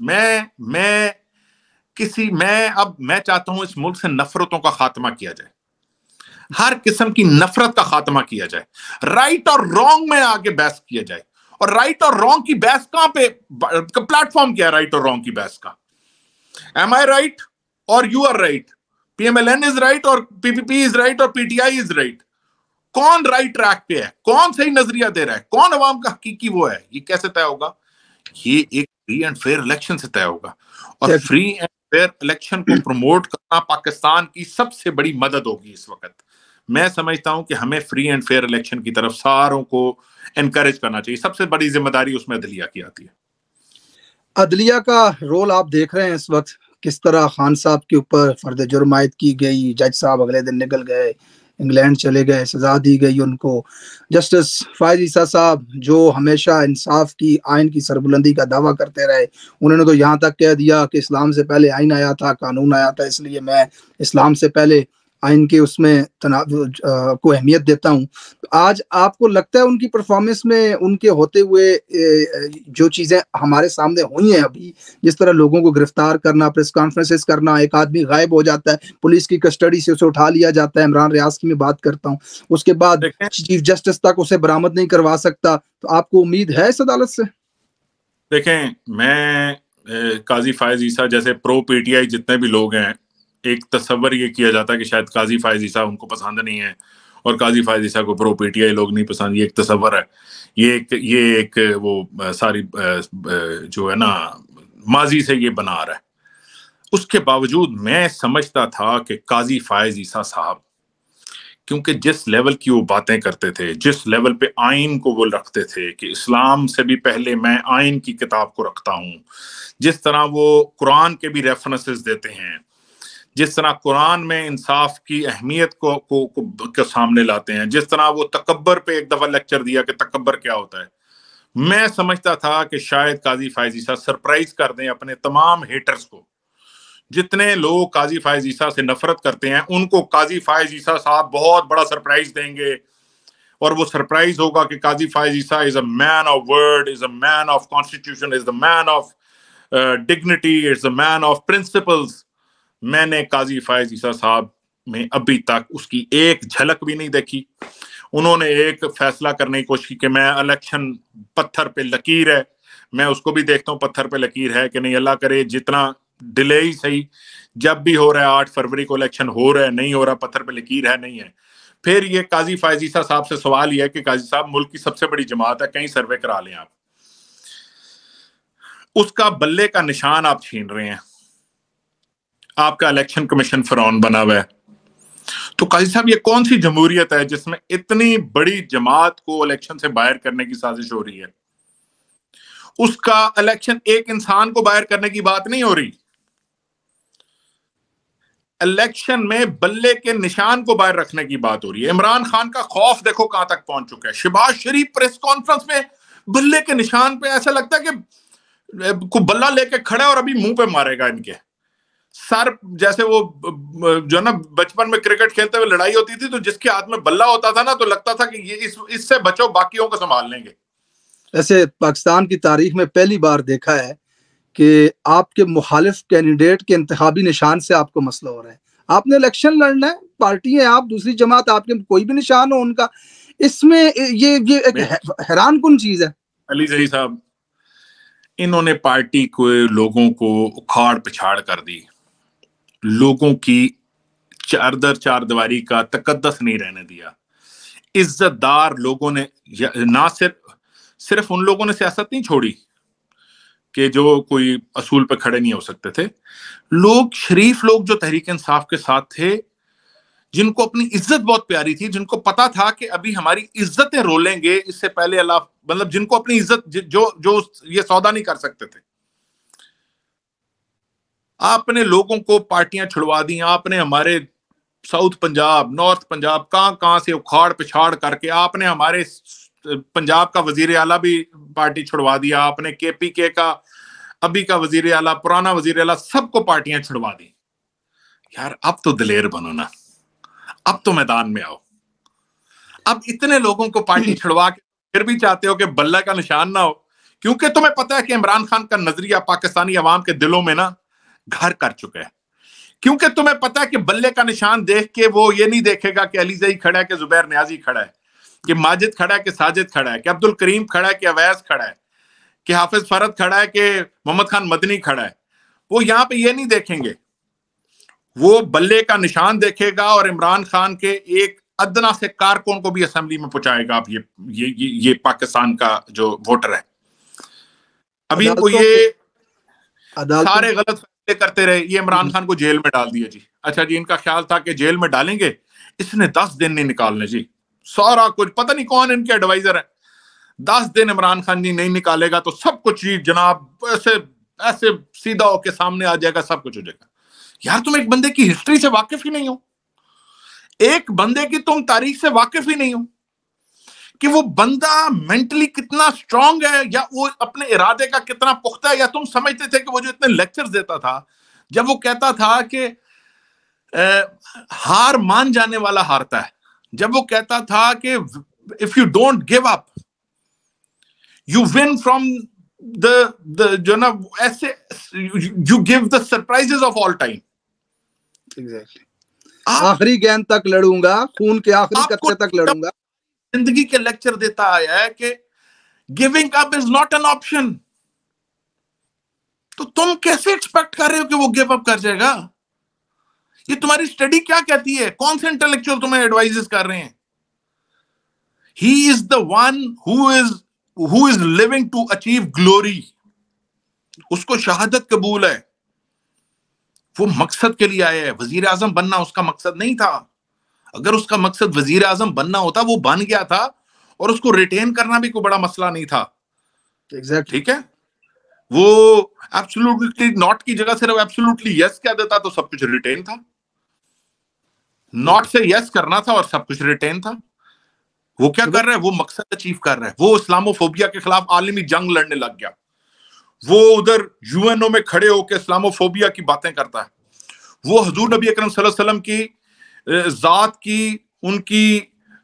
میں چاہتا ہوں اس ملک سے نفرتوں کا خاتمہ کیا جائے, ہر قسم کی نفرت کا خاتمہ کیا جائے, رائٹ اور رانگ میں آگے بحث کیا جائے. اور رائٹ اور رانگ کی بحث کہاں پہ, پلیٹ فارم کیا ہے رائٹ اور رانگ کی بحث کا؟ ایم آئی رائٹ اور you are right, P M L N is right اور P P P is right اور P T I is right. کون رائٹ ٹریک پہ ہے, کون صحیح نظریہ دے رہا ہے, کون عوام کا حقیقی وہ ہے, یہ کیسے طے ہوگا؟ یہ ایک فری اینڈ فیئر الیکشن سے طے ہوگا. اور فری اینڈ فیئر الیکشن کو پروموٹ کرنا پاکستان کی سب سے بڑی مدد ہوگی اس وقت. میں سمجھتا ہوں کہ ہمیں فری اینڈ فیئر الیکشن کی طرف ساروں کو انکریج کرنا چاہیے. سب سے بڑی ذمہ داری اس میں عدلیہ کی آتی ہے. عدلیہ کا رول آپ دیکھ رہے ہیں اس وقت, کس طرح خان صاحب کے اوپر فرد جرم عائد کی گئی, جج صاحب اگلے دن نکل گئے, انگلینڈ چلے گئے, سزا دی گئی ان کو. جسٹس فائز عیسیٰ صاحب جو ہمیشہ انصاف کی, آئین کی سربلندی کا دعویٰ کرتے رہے, انہوں نے تو یہاں تک کہہ دیا کہ اسلام سے پہلے آئین آیا تھا, قانون آیا تھا, اس لیے میں اسلام سے پہلے آئین کے اس میں کو اہمیت دیتا ہوں. آج آپ کو لگتا ہے ان کی پرفارمنس میں, ان کے ہوتے ہوئے جو چیزیں ہمارے سامنے ہوئی ہیں ابھی, جس طرح لوگوں کو گرفتار کرنا, پریس کانفرنسز کرنا, ایک آدمی غائب ہو جاتا ہے, پولیس کی کسٹڈی سے اسے اٹھا لیا جاتا ہے, عمران ریاض کی میں بات کرتا ہوں, اس کے بعد چیف جسٹس تک اسے برآمد نہیں کروا سکتا, تو آپ کو امید ہے اس عدالت سے؟ دیکھیں, میں قاضی فائز عیسیٰ جیسے پرو پی ٹی آئی جتنے بھی لوگ ہیں, ایک تصور یہ کیا جاتا ہے کہ شاید قاضی فائز عیسیٰ ان کو پسند نہیں ہے اور قاضی فائز عیسیٰ کو پرو پی ٹی آئی لوگ نہیں پسند. یہ ایک تصور ہے, یہ ایک وہ ساری جو ہے نا ماضی سے یہ بنا رہا ہے. اس کے باوجود میں سمجھتا تھا کہ قاضی فائز عیسیٰ صاحب کیونکہ جس لیول کی وہ باتیں کرتے تھے، جس لیول پہ آئین کو وہ رکھتے تھے کہ اسلام سے بھی پہلے میں آئین کی کتاب کو رکھتا ہوں، جس طرح وہ قرآن کے بھی ریفرنسز دیتے ہیں، جس طرح قرآن میں انصاف کی اہمیت کو سامنے لاتے ہیں، جس طرح وہ تکبر پہ ایک دفعہ لیکچر دیا کہ تکبر کیا ہوتا ہے، میں سمجھتا تھا کہ شاید قاضی فائز عیسیٰ سرپرائز کر دیں اپنے تمام ہیٹرز کو. جتنے لوگ قاضی فائز عیسیٰ سے نفرت کرتے ہیں ان کو قاضی فائز عیسیٰ صاحب بہت بڑا سرپرائز دیں گے، اور وہ سرپرائز ہوگا کہ قاضی فائز عیسیٰ is a man of word, is a man of constitution, is the man of dignity, is the man of principles. میں نے قاضی فائز عیسیٰ صاحب میں ابھی تک اس کی ایک جھلک بھی نہیں دیکھی. انہوں نے ایک فیصلہ کرنے کی کوشش کی کہ میں الیکشن پتھر پہ لکیر ہے، میں اس کو بھی دیکھتا ہوں پتھر پہ لکیر ہے کہ نہیں، اللہ کرے جتنا ڈیلے ہی صحیح، جب بھی ہو رہا ہے 8 فروری کو الیکشن ہو رہا ہے، نہیں ہو رہا پتھر پہ لکیر ہے نہیں ہے. پھر یہ قاضی فائز عیسیٰ صاحب سے سوال یہ ہے کہ قاضی صاحب ملک کی سب سے بڑی جماعت ہے، کہیں سروے کرا لیں آپ، اس کا بلے کا نشان آپ چھین رہے ہیں، آپ کا الیکشن کمیشن فرعون بنا ہوا ہے. تو قاضی صاحب یہ کون سی جمہوریت ہے جس میں اتنی بڑی جماعت کو الیکشن سے باہر کرنے کی سازش ہو رہی ہے؟ اس کا الیکشن ایک انسان کو باہر کرنے کی بات نہیں ہو رہی، الیکشن میں بلے کے نشان کو باہر رکھنے کی بات ہو رہی ہے. عمران خان کا خوف دیکھو کہاں تک پہنچ چکا ہے. شہباز شریف پریس کانفرنس میں بلے کے نشان پہ ایسا لگتا ہے کہ کو بلہ لے کے کھڑا ہے اور ابھی منہ پہ مارے گا ان کے سر. جیسے وہ جو نا بچپن میں کرکٹ کھیلتے ہوئے لڑائی ہوتی تھی تو جس کے ہاتھ میں بلہ ہوتا تھا نا تو لگتا تھا کہ یہ اس سے بچو، باقیوں کو سنبھال لیں گے. ایسے پاکستان کی تاریخ میں پہلی بار دیکھا ہے کہ آپ کے مخالف کینڈیڈیٹ کے انتخابی نشان سے آپ کو مسئلہ ہو رہا ہے. آپ نے الیکشن لڑنا ہے، پارٹی ہے آپ، دوسری جماعت، آپ کے کوئی بھی نشان ہو ان کا، اس میں یہ ایک حیران کن چیز ہے. علیزائی صاحب، انہوں نے پارٹی کو لوگوں کو اکھاڑ پچھاڑ کر دی، لوگوں کی چار دیواری کا تقدس نہیں رہنے دیا. عزت دار لوگوں نے نہ صرف ان لوگوں نے سیاست نہیں چھوڑی کہ جو کوئی اصول پہ کھڑے نہیں ہو سکتے تھے، لوگ شریف لوگ جو تحریک انصاف کے ساتھ تھے، جن کو اپنی عزت بہت پیاری تھی، جن کو پتا تھا کہ ابھی ہماری عزتیں رولیں گے اس سے پہلے اللہ، مطلب جن کو اپنی عزت جو یہ سودا نہیں کر سکتے تھے، آپ نے لوگوں کو پارٹیاں چھڑوا دی. آپ نے ہمارے ساؤتھ پنجاب، نارتھ پنجاب، کہاں سے اکھاڑ پچھاڑ کر کے آپ نے ہمارے پنجاب کا وزیر اعلیٰ بھی پارٹی چھڑوا دیا، آپ نے کے پی کے کا ابھی کا وزیر اعلیٰ، پرانا وزیر اعلیٰ، سب کو پارٹیاں چھڑوا دی. یار اب تو دلیر بنو نا، اب تو میدان میں آؤ. اب اتنے لوگوں کو پارٹی چھڑوا کے پھر بھی چاہتے ہو کہ بلہ کا نشان نہ ہو، کیونکہ تمہیں پتا ہے کہ عمران خان کا نظریہ پاکستانی عوام کے دلوں میں نا گھر کر چکا ہے. کیونکہ تمہیں پتا ہے کہ بلے کا نشان دیکھ کے وہ یہ نہیں دیکھے گا کہ علیزائی کھڑا ہے کہ زبیر نیازی کھڑا ہے، کہ ماجد کھڑا ہے کہ ساجد کھڑا ہے، کہ عبد الکریم کھڑا ہے کہ اویس کھڑا ہے، کہ حافظ فرد کھڑا ہے کہ محمد خان مدنی کھڑا ہے. وہ یہاں پہ یہ نہیں دیکھیں گے، وہ بلے کا نشان دیکھے گا اور عمران خان کے ایک ادنا سے کارکن کو بھی اسمبلی میں پہنچائے گا. آپ یہ پاکستان کا جو ووٹر ہے، ابھی ان کو یہ سارے غلط فیصلے کرتے رہے، یہ عمران خان کو جیل میں ڈال دیا جی. اچھا جی، ان کا خیال تھا کہ جیل میں ڈالیں گے، اس نے 10 دن نہیں نکالنے جی، سارا کچھ پتہ نہیں کون ان کے ایڈوائزر ہے، 10 دن عمران خان جی نہیں نکالے گا تو سب کچھ جی جناب ایسے سیدھا ہو کے سامنے آ جائے گا، سب کچھ ہو جائے گا. یار تم ایک بندے کی ہسٹری سے واقف ہی نہیں ہو، ایک بندے کی تم تاریخ سے واقف ہی نہیں ہو کہ وہ بندہ مینٹلی کتنا سٹرونگ ہے، یا وہ اپنے ارادے کا کتنا پختہ ہے. یا تم سمجھتے تھے کہ وہ جو اتنے لیکچرز دیتا تھا، جب وہ کہتا تھا کہ ہار مان جانے والا ہارتا ہے، جب وہ کہتا تھا کہ if you don't give up you win from the جو نا ایسے you give the surprises of all time. آخری گیند تک لڑوں گا، خون کے آخری قطرے تک لڑوں گا. زندگی کے لیکچر دیتا آیا ہے کہ giving up is not an option. تو تم کیسے ایکسپیکٹ کر رہے ہو کہ وہ گیو اپ کر جائے گا؟ یہ تمہاری اسٹڈی کیا کہتی ہے؟ کون سے انٹلیکچوئل تمہیں ایڈوائزز کر رہے ہیں؟ He is the one who is living to achieve glory. اس کو شہادت قبول ہے، وہ مقصد کے لیے آیا ہے. وزیر اعظم بننا اس کا مقصد نہیں تھا، اگر اس کا مقصد وزیر اعظم بننا ہوتا وہ بن گیا تھا، اور اس کو ریٹین کرنا بھی کوئی بڑا مسئلہ نہیں تھا. ٹھیک ہے، وہ ایبسولوٹلی ناٹ کی جگہ صرف ایبسولوٹلی یس کہہ دیتا تو سب کچھ ریٹین تھا. ناٹ سے یس کرنا تھا اور سب کچھ ریٹین تھا. وہ کیا کر رہا ہے؟ وہ مقصد اچیو کر رہا ہے. وہ اسلاموفوبیا کے خلاف عالمی جنگ لڑنے لگ گیا. وہ ادھر یو این او میں کھڑے ہو کے اسلاموفوبیا کی باتیں کرتا ہے. وہ حضور نبی اکرم صلی اللہ علیہ وسلم کی ذات کی، ان کی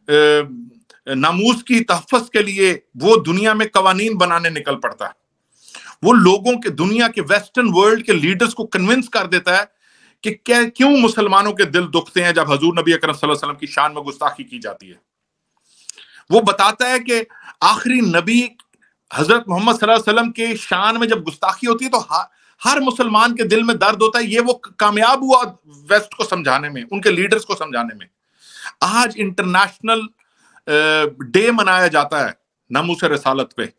ناموس کی تحفظ کے لیے وہ دنیا میں قوانین بنانے نکل پڑتا ہے. وہ لوگوں کے، دنیا کے ویسٹرن ورلڈ کے لیڈرز کو کنونس کر دیتا ہے کہ کیوں مسلمانوں کے دل دکھتے ہیں جب حضور نبی اکرم صلی اللہ علیہ وسلم کی شان میں گستاخی کی جاتی ہے. وہ بتاتا ہے کہ آخری نبی حضرت محمد صلی اللہ علیہ وسلم کے شان میں جب گستاخی ہوتی ہے تو ہر مسلمان کے دل میں درد ہوتا ہے. یہ وہ کامیاب ہوا ویسٹ کو سمجھانے میں، ان کے لیڈرز کو سمجھانے میں. آج انٹرنیشنل ڈے منایا جاتا ہے ناموس رسالت پہ.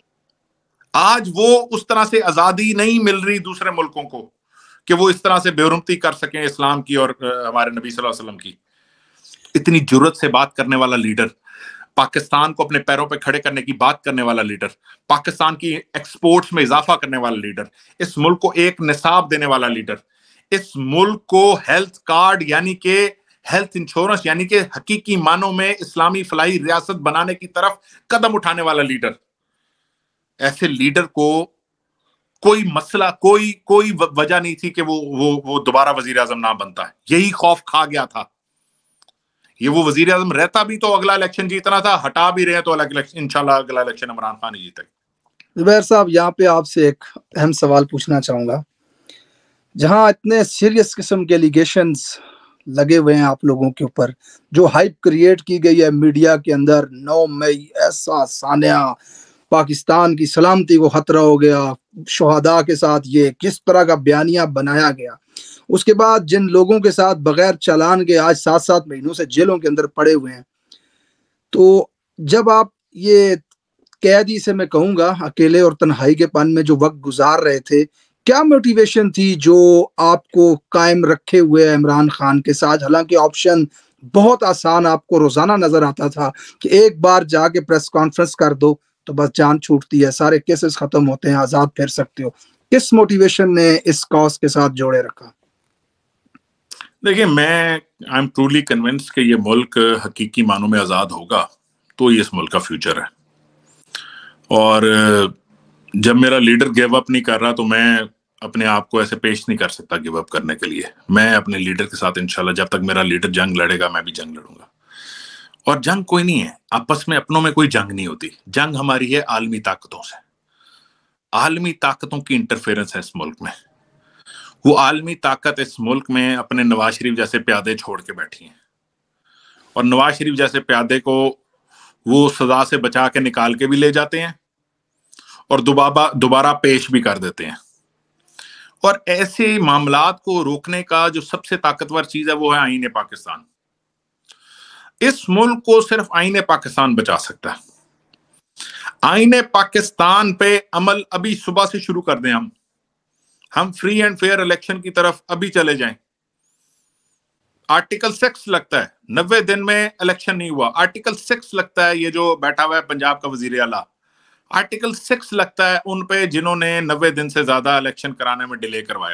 آج وہ اس طرح سے آزادی نہیں مل رہی دوسرے ملکوں کو کہ وہ اس طرح سے بے حرمتی کر سکیں اسلام کی اور ہمارے نبی صلی اللہ علیہ وسلم کی. اتنی جرت سے بات کرنے والا لیڈر، پاکستان کو اپنے پیروں پہ کھڑے کرنے کی بات کرنے والا لیڈر، پاکستان کی ایکسپورٹس میں اضافہ کرنے والا لیڈر، اس ملک کو ایک نصاب دینے والا لیڈر، اس ملک کو ہیلتھ کارڈ یعنی کہ ہیلتھ انشورنس یعنی کہ حقیقی معنوں میں اسلامی فلاحی ریاست بنانے کی طرف قدم اٹھانے والا لیڈر. ایسے لیڈر کو کوئی مسئلہ، کوئی وجہ نہیں تھی کہ وہ دوبارہ وزیر اعظم نہ بنتا ہے. یہی خوف کھا گیا تھا. یہ وہ وزیر اعظم رہتا بھی تو اگلا الیکشن جیتنا تھا، ہٹا بھی رہے تو انشاءاللہ اگلا الیکشن عمران خان ہی جیتے. زبیر صاحب، یہاں پہ آپ سے ایک اہم سوال پوچھنا چاہوں گا. جہاں اتنے سیریس قسم کے ایلیگیشنز لگے ہوئے ہیں آپ لوگوں کے اوپر، جو ہائپ کریٹ کی گئی ہے میڈیا کے اندر، 9 مئی ایسا سانحہ، پاکستان کی سلامتی کو خطرہ ہو گیا، شہداء کے ساتھ یہ کس طرح کا بیانیہ بنایا گیا، اس کے بعد جن لوگوں کے ساتھ بغیر چالان کے آج 7 مہینوں سے جیلوں کے اندر پڑے ہوئے ہیں، تو جب آپ یہ قیدی سے میں کہوں گا اکیلے اور تنہائی کے پن میں جو وقت گزار رہے تھے، کیا موٹیویشن تھی جو آپ کو قائم رکھے ہوئے عمران خان کے ساتھ؟ حالانکہ آپشن بہت آسان آپ کو روزانہ نظر آتا تھا کہ ایک بار جا کے پریس کانفرنس کر دو تو بس جان چھوٹتی ہے، سارے کیسز ختم ہوتے ہیں، آزاد پھر سکتے ہو. کس موٹیویشن نے اس کاز کے ساتھ جوڑے رکھا؟ دیکھیں، میں آئی ایم ٹرولی کنونس کہ یہ ملک حقیقی معنوں میں آزاد ہوگا تو یہ اس ملک کا فیوچر ہے. اور جب میرا لیڈر گیو اپ نہیں کر رہا تو میں اپنے آپ کو ایسے پیش نہیں کر سکتا گیو اپ کرنے کے لیے. میں اپنے لیڈر کے ساتھ انشاءاللہ جب تک میرا لیڈر جنگ لڑے گا میں بھی جنگ لڑوں گا. اور جنگ کوئی نہیں ہے، آپس میں اپنوں میں کوئی جنگ نہیں ہوتی. جنگ ہماری ہے عالمی طاقتوں سے. عالمی طاقتوں کی انٹرفیئرنس ہے اس ملک میں. وہ عالمی طاقت اس ملک میں اپنے نواز شریف جیسے پیادے چھوڑ کے بیٹھی ہیں، اور نواز شریف جیسے پیادے کو وہ سزا سے بچا کے نکال کے بھی لے جاتے ہیں اور دوبارہ پیش بھی کر دیتے ہیں. اور ایسے معاملات کو روکنے کا جو سب سے طاقتور چیز ہے وہ ہے آئین پاکستان. اس ملک کو صرف آئین پاکستان بچا سکتا ہے. آئین پاکستان پہ عمل ابھی صبح سے شروع کر دیں. ہم فری اینڈ فیئر الیکشن کی طرف ابھی چلے جائیں. آرٹیکل 6 لگتا ہے 90 دن میں الیکشن نہیں ہوا. آرٹیکل 6 لگتا ہے یہ جو بیٹھا ہوا ہے پنجاب کا وزیر اعلیٰ، آرٹیکل 6 لگتا ہے ان پہ جنہوں نے 90 دن سے زیادہ الیکشن کرانے میں ڈیلے کروایا.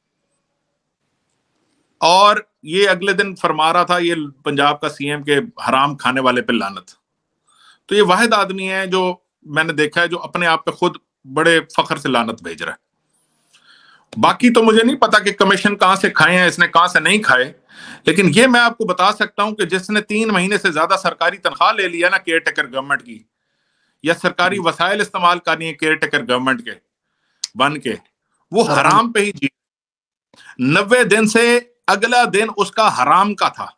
اور یہ اگلے دن فرما رہا تھا یہ پنجاب کا سی ایم کے حرام کھانے والے پہ لعنت. تو یہ واحد آدمی ہے جو میں نے دیکھا ہے جو اپنے آپ پہ خود بڑے فخر سے لعنت بھیج رہا ہے. باقی تو مجھے نہیں پتا کہ کمیشن کہاں سے کھائے ہیں اس نے، کہاں سے نہیں کھائے. لیکن یہ میں آپ کو بتا سکتا ہوں کہ جس نے 3 مہینے سے زیادہ سرکاری تنخواہ لے لیا نا کیئر ٹیکر گورنمنٹ کی، یا سرکاری وسائل استعمال کرنی ہے کیئر ٹیکر گورنمنٹ کے بن کے، وہ حرام پہ ہی جی. 90 دن سے اگلا دن اس کا حرام کا تھا.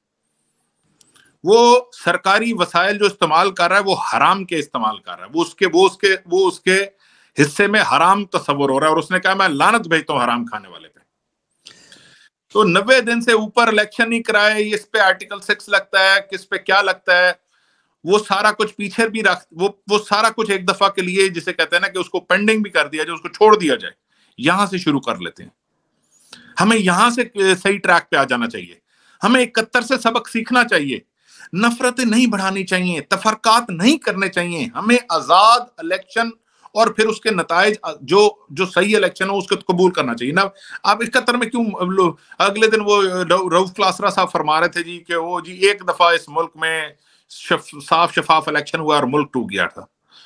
وہ سرکاری وسائل جو استعمال کر رہا ہے وہ حرام کے استعمال کر رہا ہے. وہ اس کے حصے میں حرام تصور ہو رہا ہے، اور اس نے کہا میں لعنت بھیجتا ہوں حرام کھانے والے پہ. تو 90 دن سے اوپر الیکشن نہیں کرائے. اس پہ آرٹیکل 6 لگتا ہے، کس پہ کیا لگتا ہے، وہ سارا کچھ پیچھے بھی رکھ، وہ سارا کچھ ایک دفعہ کے لیے جسے کہتے ہیں نا کہ اس کو پینڈنگ بھی کر دیا جائے، اس کو چھوڑ دیا جائے. یہاں سے شروع کر لیتے ہیں. ہمیں یہاں سے صحیح ٹریک پہ آ جانا چاہیے. ہمیں 71 سے سبق سیکھنا چاہیے، نفرتیں نہیں بڑھانی چاہیے، تفرقات نہیں کرنے چاہیے، ہمیں آزاد الیکشن اور پھر اس کے نتائج جو صحیح الیکشن ہو اس کو قبول کرنا چاہیے نا۔ آپ 71 میں کیوں اگلے دن وہ رؤف کلاسرا صاحب فرما رہے تھے جی کہ وہ جی ایک دفعہ اس ملک میں صاف شفاف الیکشن ہوا اور ملک ٹوٹ گیا تھا۔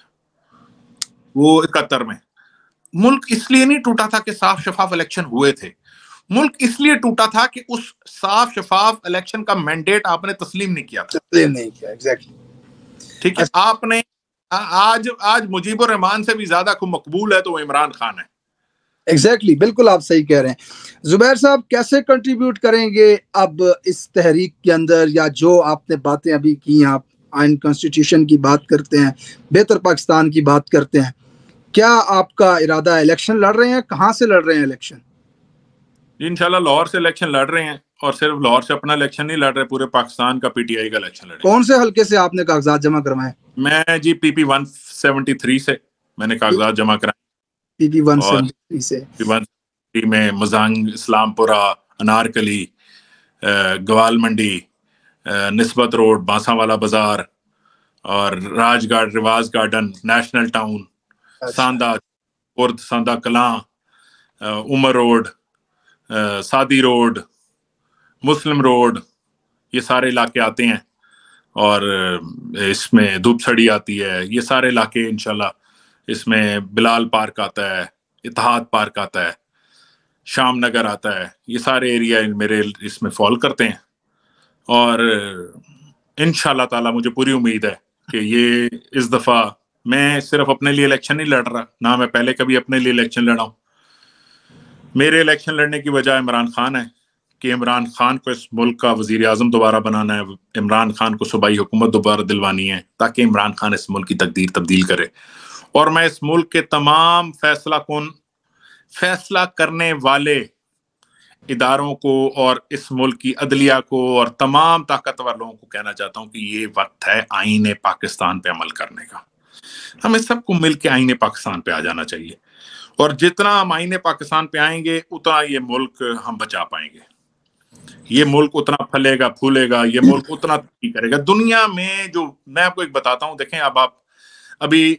وہ 71 میں ملک اس لیے نہیں ٹوٹا تھا کہ صاف شفاف الیکشن ہوئے تھے، ملک اس لیے ٹوٹا تھا کہ اس صاف شفاف الیکشن کا مینڈیٹ آپ نے تسلیم نہیں کیا تھا۔ تسلیم نہیں کیا، ایگزیکٹلی۔ ٹھیک ہے، آپ نے آج مجیب الرحمان سے بھی زیادہ کو مقبول ہے تو وہ عمران خان ہے۔ ایگزیکٹلی، بالکل آپ صحیح کہہ رہے ہیں۔ زبیر صاحب کیسے کنٹریبیوٹ کریں گے اب اس تحریک کے اندر، یا جو آپ نے باتیں ابھی کی، آپ آئین کانسٹیٹیوشن کی بات کرتے ہیں، بہتر پاکستان کی بات کرتے ہیں، کیا آپ کا ارادہ ہے؟ الیکشن لڑ رہے ہیں؟ کہاں سے لڑ رہے ہیں الیکشن؟ انشاءاللہ لاہور سے الیکشن لڑ رہے ہیں، اور صرف لاہور سے اپنا الیکشن نہیں لڑ رہے، پورے پاکستان کا پی ٹی آئی کا الیکشن لڑ رہے ہیں۔ کون سے حلقے سے آپ نے کاغذات جمع کروائے؟ میں جی پی پی 173 سے میں نے کاغذات جمع کرائے، پی پی اور 173 سے میں مزانگ، اسلام پورہ، انارکلی، گوال منڈی، نسبت روڈ، بانسا والا بازار، اور راج گارڈ، Riwaz garden, national town, Sanda ارد، Sanda Kalan, Umar road, Sadi road, Muslim road, یہ سارے علاقے آتے ہیں، اور اس میں دھوپ سڑی آتی ہے، یہ سارے علاقے انشاءاللہ، اس میں بلال پارک آتا ہے، اتحاد پارک آتا ہے، شام نگر آتا ہے، یہ سارے ایریا میرے اس میں فال کرتے ہیں، اور انشاءاللہ تعالی مجھے پوری امید ہے کہ یہ اس دفعہ میں صرف اپنے لیے الیکشن نہیں لڑ رہا، نہ میں پہلے کبھی اپنے لیے الیکشن لڑا ہوں۔ میرے الیکشن لڑنے کی وجہ عمران خان ہے، کہ عمران خان کو اس ملک کا وزیر اعظم دوبارہ بنانا ہے، عمران خان کو صوبائی حکومت دوبارہ دلوانی ہے، تاکہ عمران خان اس ملک کی تقدیر تبدیل کرے، اور میں اس ملک کے تمام فیصلہ کرنے والے اداروں کو اور اس ملک کی عدلیہ کو اور تمام طاقتور لوگوں کو کہنا چاہتا ہوں کہ یہ وقت ہے آئین پاکستان پہ عمل کرنے کا۔ ہمیں سب کو مل کے آئین پاکستان پہ آ جانا چاہیے، اور جتنا ہم آئین پاکستان پہ آئیں گے اتنا یہ ملک ہم بچا پائیں گے، یہ ملک اتنا پھلے گا پھولے گا، یہ ملک اتنا ترقی کرے گا۔ دنیا میں جو میں آپ کو ایک بتاتا ہوں، دیکھیں اب آپ ابھی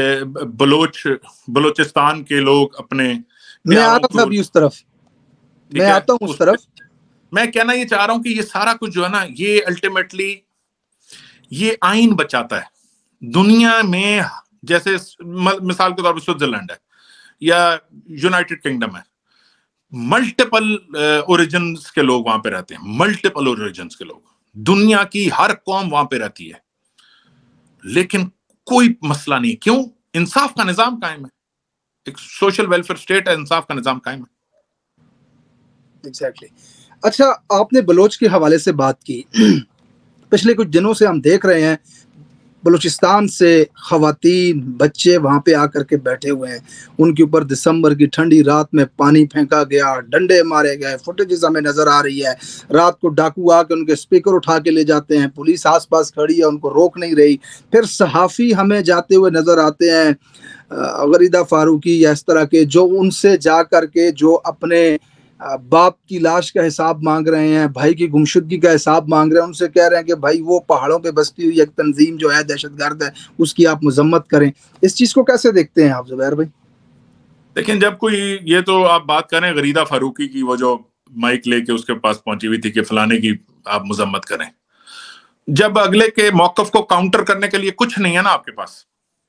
بلوچستان کے لوگ اپنے میں آ رہا تھا ابھی اس طرف، میں آتا ہوں اس طرف۔ میں کہنا یہ چاہ رہا ہوں کہ یہ سارا کچھ جو ہے نا، یہ الٹیمیٹلی یہ آئین بچاتا ہے دنیا میں۔ جیسے مثال کے طور پر سوئٹزرلینڈ ہے یا یونائٹڈ کنگڈم ہے، ملٹیپل اوریجنز کے لوگ وہاں پہ رہتے ہیں، ملٹیپل اوریجنز کے لوگ، دنیا کی ہر قوم وہاں پہ رہتی ہے، لیکن کوئی مسئلہ نہیں۔ کیوں؟ انصاف کا نظام قائم ہے، ایک سوشل ویلفیئر اسٹیٹ ہے، انصاف کا نظام قائم ہے۔ ایگزیکٹلی۔ اچھا، آپ نے بلوچ کے حوالے سے بات کی، پچھلے کچھ دنوں سے ہم دیکھ رہے ہیں بلوچستان سے خواتین بچے وہاں پہ آ کر کے بیٹھے ہوئے ہیں، ان کے اوپر دسمبر کی ٹھنڈی رات میں پانی پھینکا گیا، ڈنڈے مارے گئے، فوٹیجز ہمیں نظر آ رہی ہے، رات کو ڈاکو آ کے ان کے اسپیکر اٹھا کے لے جاتے ہیں، پولیس آس پاس کھڑی ہے، ان کو روک نہیں رہی، پھر صحافی ہمیں جاتے ہوئے نظر آتے ہیں، غریدہ فاروقی یا اس طرح کے، جو ان سے جا کر کے جو اپنے باپ کی لاش کا حساب مانگ رہے ہیں، بھائی کی گمشدگی کا حساب مانگ رہے ہیں، ان سے کہہ رہے ہیں کہ بھائی وہ پہاڑوں پہ بستی ہوئی ایک تنظیم جو ہے دہشت گرد ہے، اس کی آپ مذمت کریں۔ اس چیز کو کیسے دیکھتے ہیں آپ زبیر بھائی؟ لیکن جب کوئی، یہ تو آپ بات کریں غریدہ فاروقی کی، وہ جو مائک لے کے اس کے پاس پہنچی ہوئی تھی کہ فلانے کی آپ مذمت کریں، جب اگلے کے موقف کو کاؤنٹر کرنے کے لیے کچھ نہیں ہے نا آپ کے پاس،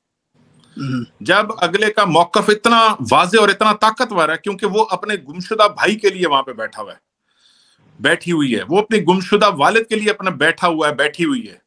جب اگلے کا موقف اتنا واضح اور اتنا طاقتور ہے، کیونکہ وہ اپنے گمشدہ بھائی کے لیے وہاں پہ بیٹھا ہوا ہے، بیٹھی ہوئی ہے، وہ اپنی گمشدہ والد کے لیے اپنا بیٹھا ہوا ہے، بیٹھی ہوئی ہے،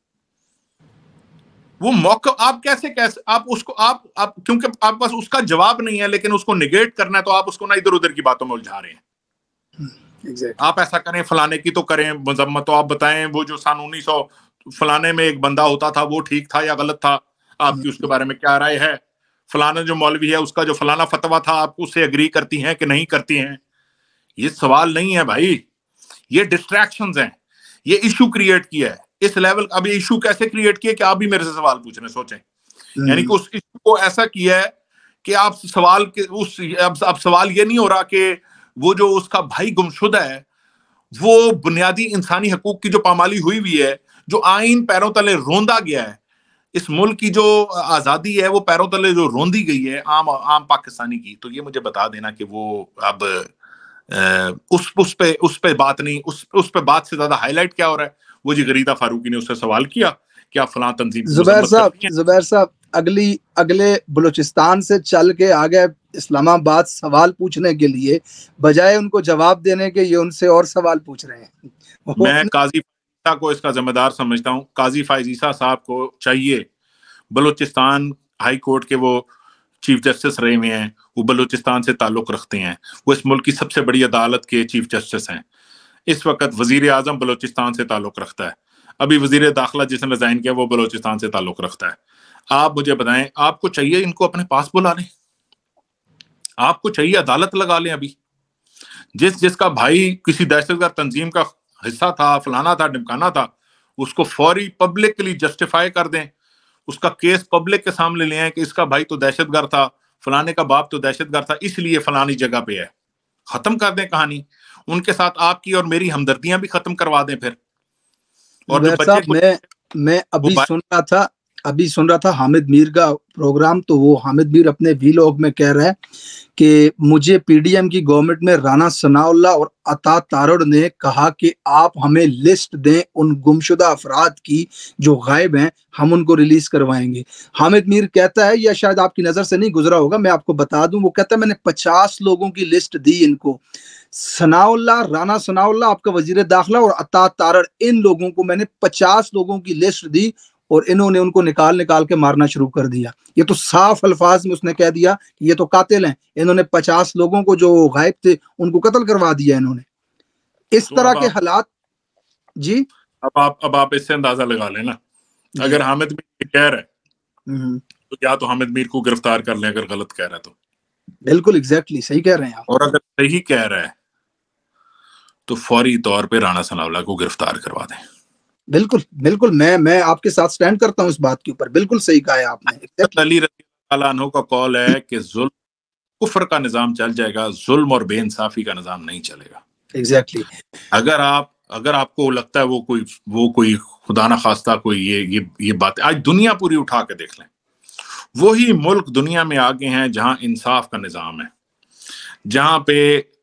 وہ موقف آپ کیسے آپ اس کو آپ کیونکہ آپ پاس اس کا جواب نہیں ہے، لیکن اس کو نیگیٹ کرنا ہے، تو آپ اس کو نہ ادھر ادھر کی باتوں میں الجھا رہے ہیں۔ آپ ایسا کریں، فلانے کی تو کریں مذمت، تو آپ بتائیں وہ جو سن 1900 فلانے میں ایک بندہ ہوتا تھا وہ ٹھیک تھا یا غلط تھا، آپ کی اس کے بارے میں کیا رائے ہے؟ فلانا جو مولوی ہے اس کا جو فلانا فتویٰ تھا، آپ اس سے اگری کرتی ہیں کہ نہیں کرتی ہیں؟ یہ سوال نہیں ہے بھائی، یہ ڈسٹریکشنز ہیں، یہ ایشو کریٹ کیا ہے اس لیول۔ اب یہ ایشو کیسے کریٹ کیا کہ آپ بھی میرے سے سوال پوچھ رہے ہیں، سوچیں، یعنی کہ اس ایشو کو ایسا کیا ہے کہ آپ سوال کے اب سوال یہ نہیں ہو رہا کہ وہ جو اس کا بھائی گمشدہ ہے وہ بنیادی انسانی حقوق کی جو پامالی ہوئی ہے، جو آئین پیروں تلے روندا گیا ہے، اس ملک کی جو آزادی ہے وہ پیروں تلے جو روندی گئی ہے عام پاکستانی کی، تو یہ مجھے بتا دینا کہ وہ اب اس پہ بات نہیں، اس پہ بات سے زیادہ ہائی لائٹ کیا ہو رہا ہے؟ وہ جی غریدہ فاروقی نے اس سے سوال کیا کہ آپ فلاں تنظیم کی مذمت کرتی ہیں؟ زبیر صاحب اگلے بلوچستان سے چل کے آگے اسلام آباد سوال پوچھنے کے لیے، بجائے ان کو جواب دینے کے یہ ان سے اور سوال پوچھ رہے ہیں۔ میں قاضی فائز کو اس کا ذمہ دار سمجھتا ہوں۔ قاضی فائز صاحب کو چاہیے، بلوچستان ہائی کورٹ کے وہ چیف جسٹس رہے ہوئے ہیں، وہ بلوچستان سے تعلق رکھتے ہیں، وہ اس ملک کی سب سے بڑی عدالت کے چیف جسٹس ہیں۔ اس وقت وزیر اعظم بلوچستان سے تعلق رکھتا ہے، ابھی وزیر داخلہ جس نے ریزائن کیا وہ بلوچستان سے تعلق رکھتا ہے۔ آپ مجھے بتائیں، آپ کو چاہیے ان کو اپنے پاس بلا لیں، آپ کو چاہیے عدالت لگا لیں۔ ابھی جس کا بھائی کسی دہشت گرد تنظیم کا حصہ تھا، فلانا تھا، ڈمکانا تھا، اس کو فوری پبلکلی جسٹیفائی کر دیں، اس کا کیس پبلک کے سامنے لے آئیں کہ اس کا بھائی تو دہشت گرد تھا، فلانے کا باپ تو دہشت گرد تھا، اس لیے فلانی جگہ پہ ہے۔ ختم کر دیں کہانی، ان کے ساتھ آپ کی اور میری ہمدردیاں بھی ختم کروا دیں پھر۔ اور جو بچے کو میں ابھی سن رہا تھا حامد میر کا پروگرام، تو وہ حامد میر اپنے ویلاگ میں کہہ رہا ہے کہ مجھے پی ڈی ایم کی گورنمنٹ میں رانا ثناء اللہ اور عطا تارڑ نے کہا کہ آپ ہمیں لسٹ دیں ان گمشدہ افراد کی جو غائب ہیں، ہم ان کو ریلیز کروائیں گے۔ حامد میر کہتا ہے، یا شاید آپ کی نظر سے نہیں گزرا ہوگا، میں آپ کو بتا دوں، وہ کہتا ہے میں نے 50 لوگوں کی لسٹ دی ان کو، رانا ثناء اللہ آپ کا وزیر داخلہ اور عطا تارڑ، ان لوگوں کو میں نے 50 لوگوں کی لسٹ دی، اور انہوں نے ان کو نکال کے مارنا شروع کر دیا۔ یہ تو صاف الفاظ میں اس نے کہہ دیا کہ یہ تو قاتل ہیں، انہوں نے 50 لوگوں کو جو غائب تھے ان کو قتل کروا دیا انہوں نے۔ اس طرح کے حالات۔ جی اب آپ اس سے اندازہ لگا لیں نا، اگر حامد میر کہہ رہا ہے تو یا تو حامد میر کو گرفتار کر لیں اگر غلط کہہ رہا ہے تو۔ بالکل ایگزیکٹلی صحیح کہہ رہے ہیں آپ۔ اور اگر صحیح کہہ رہا ہے تو فوری طور پہ رانا ثناء اللہ کو گرفتار کروا دیں۔ بالکل میں آپ کے ساتھ سٹینڈ کرتا ہوں اس بات کے اوپر، بالکل صحیح کہا ہے آپ نے۔ علی رضی اللہ عنہ کا قول ہے کہ ظلم کفر کا نظام چل جائے گا، ظلم اور بے انصافی کا نظام نہیں چلے گا۔ ایگزیکٹلی۔ اگر آپ کو لگتا ہے وہ کوئی خدا نہ خواستہ کوئی یہ بات، آج دنیا پوری اٹھا کے دیکھ لیں، وہی ملک دنیا میں آگے ہیں جہاں انصاف کا نظام ہے، جہاں پہ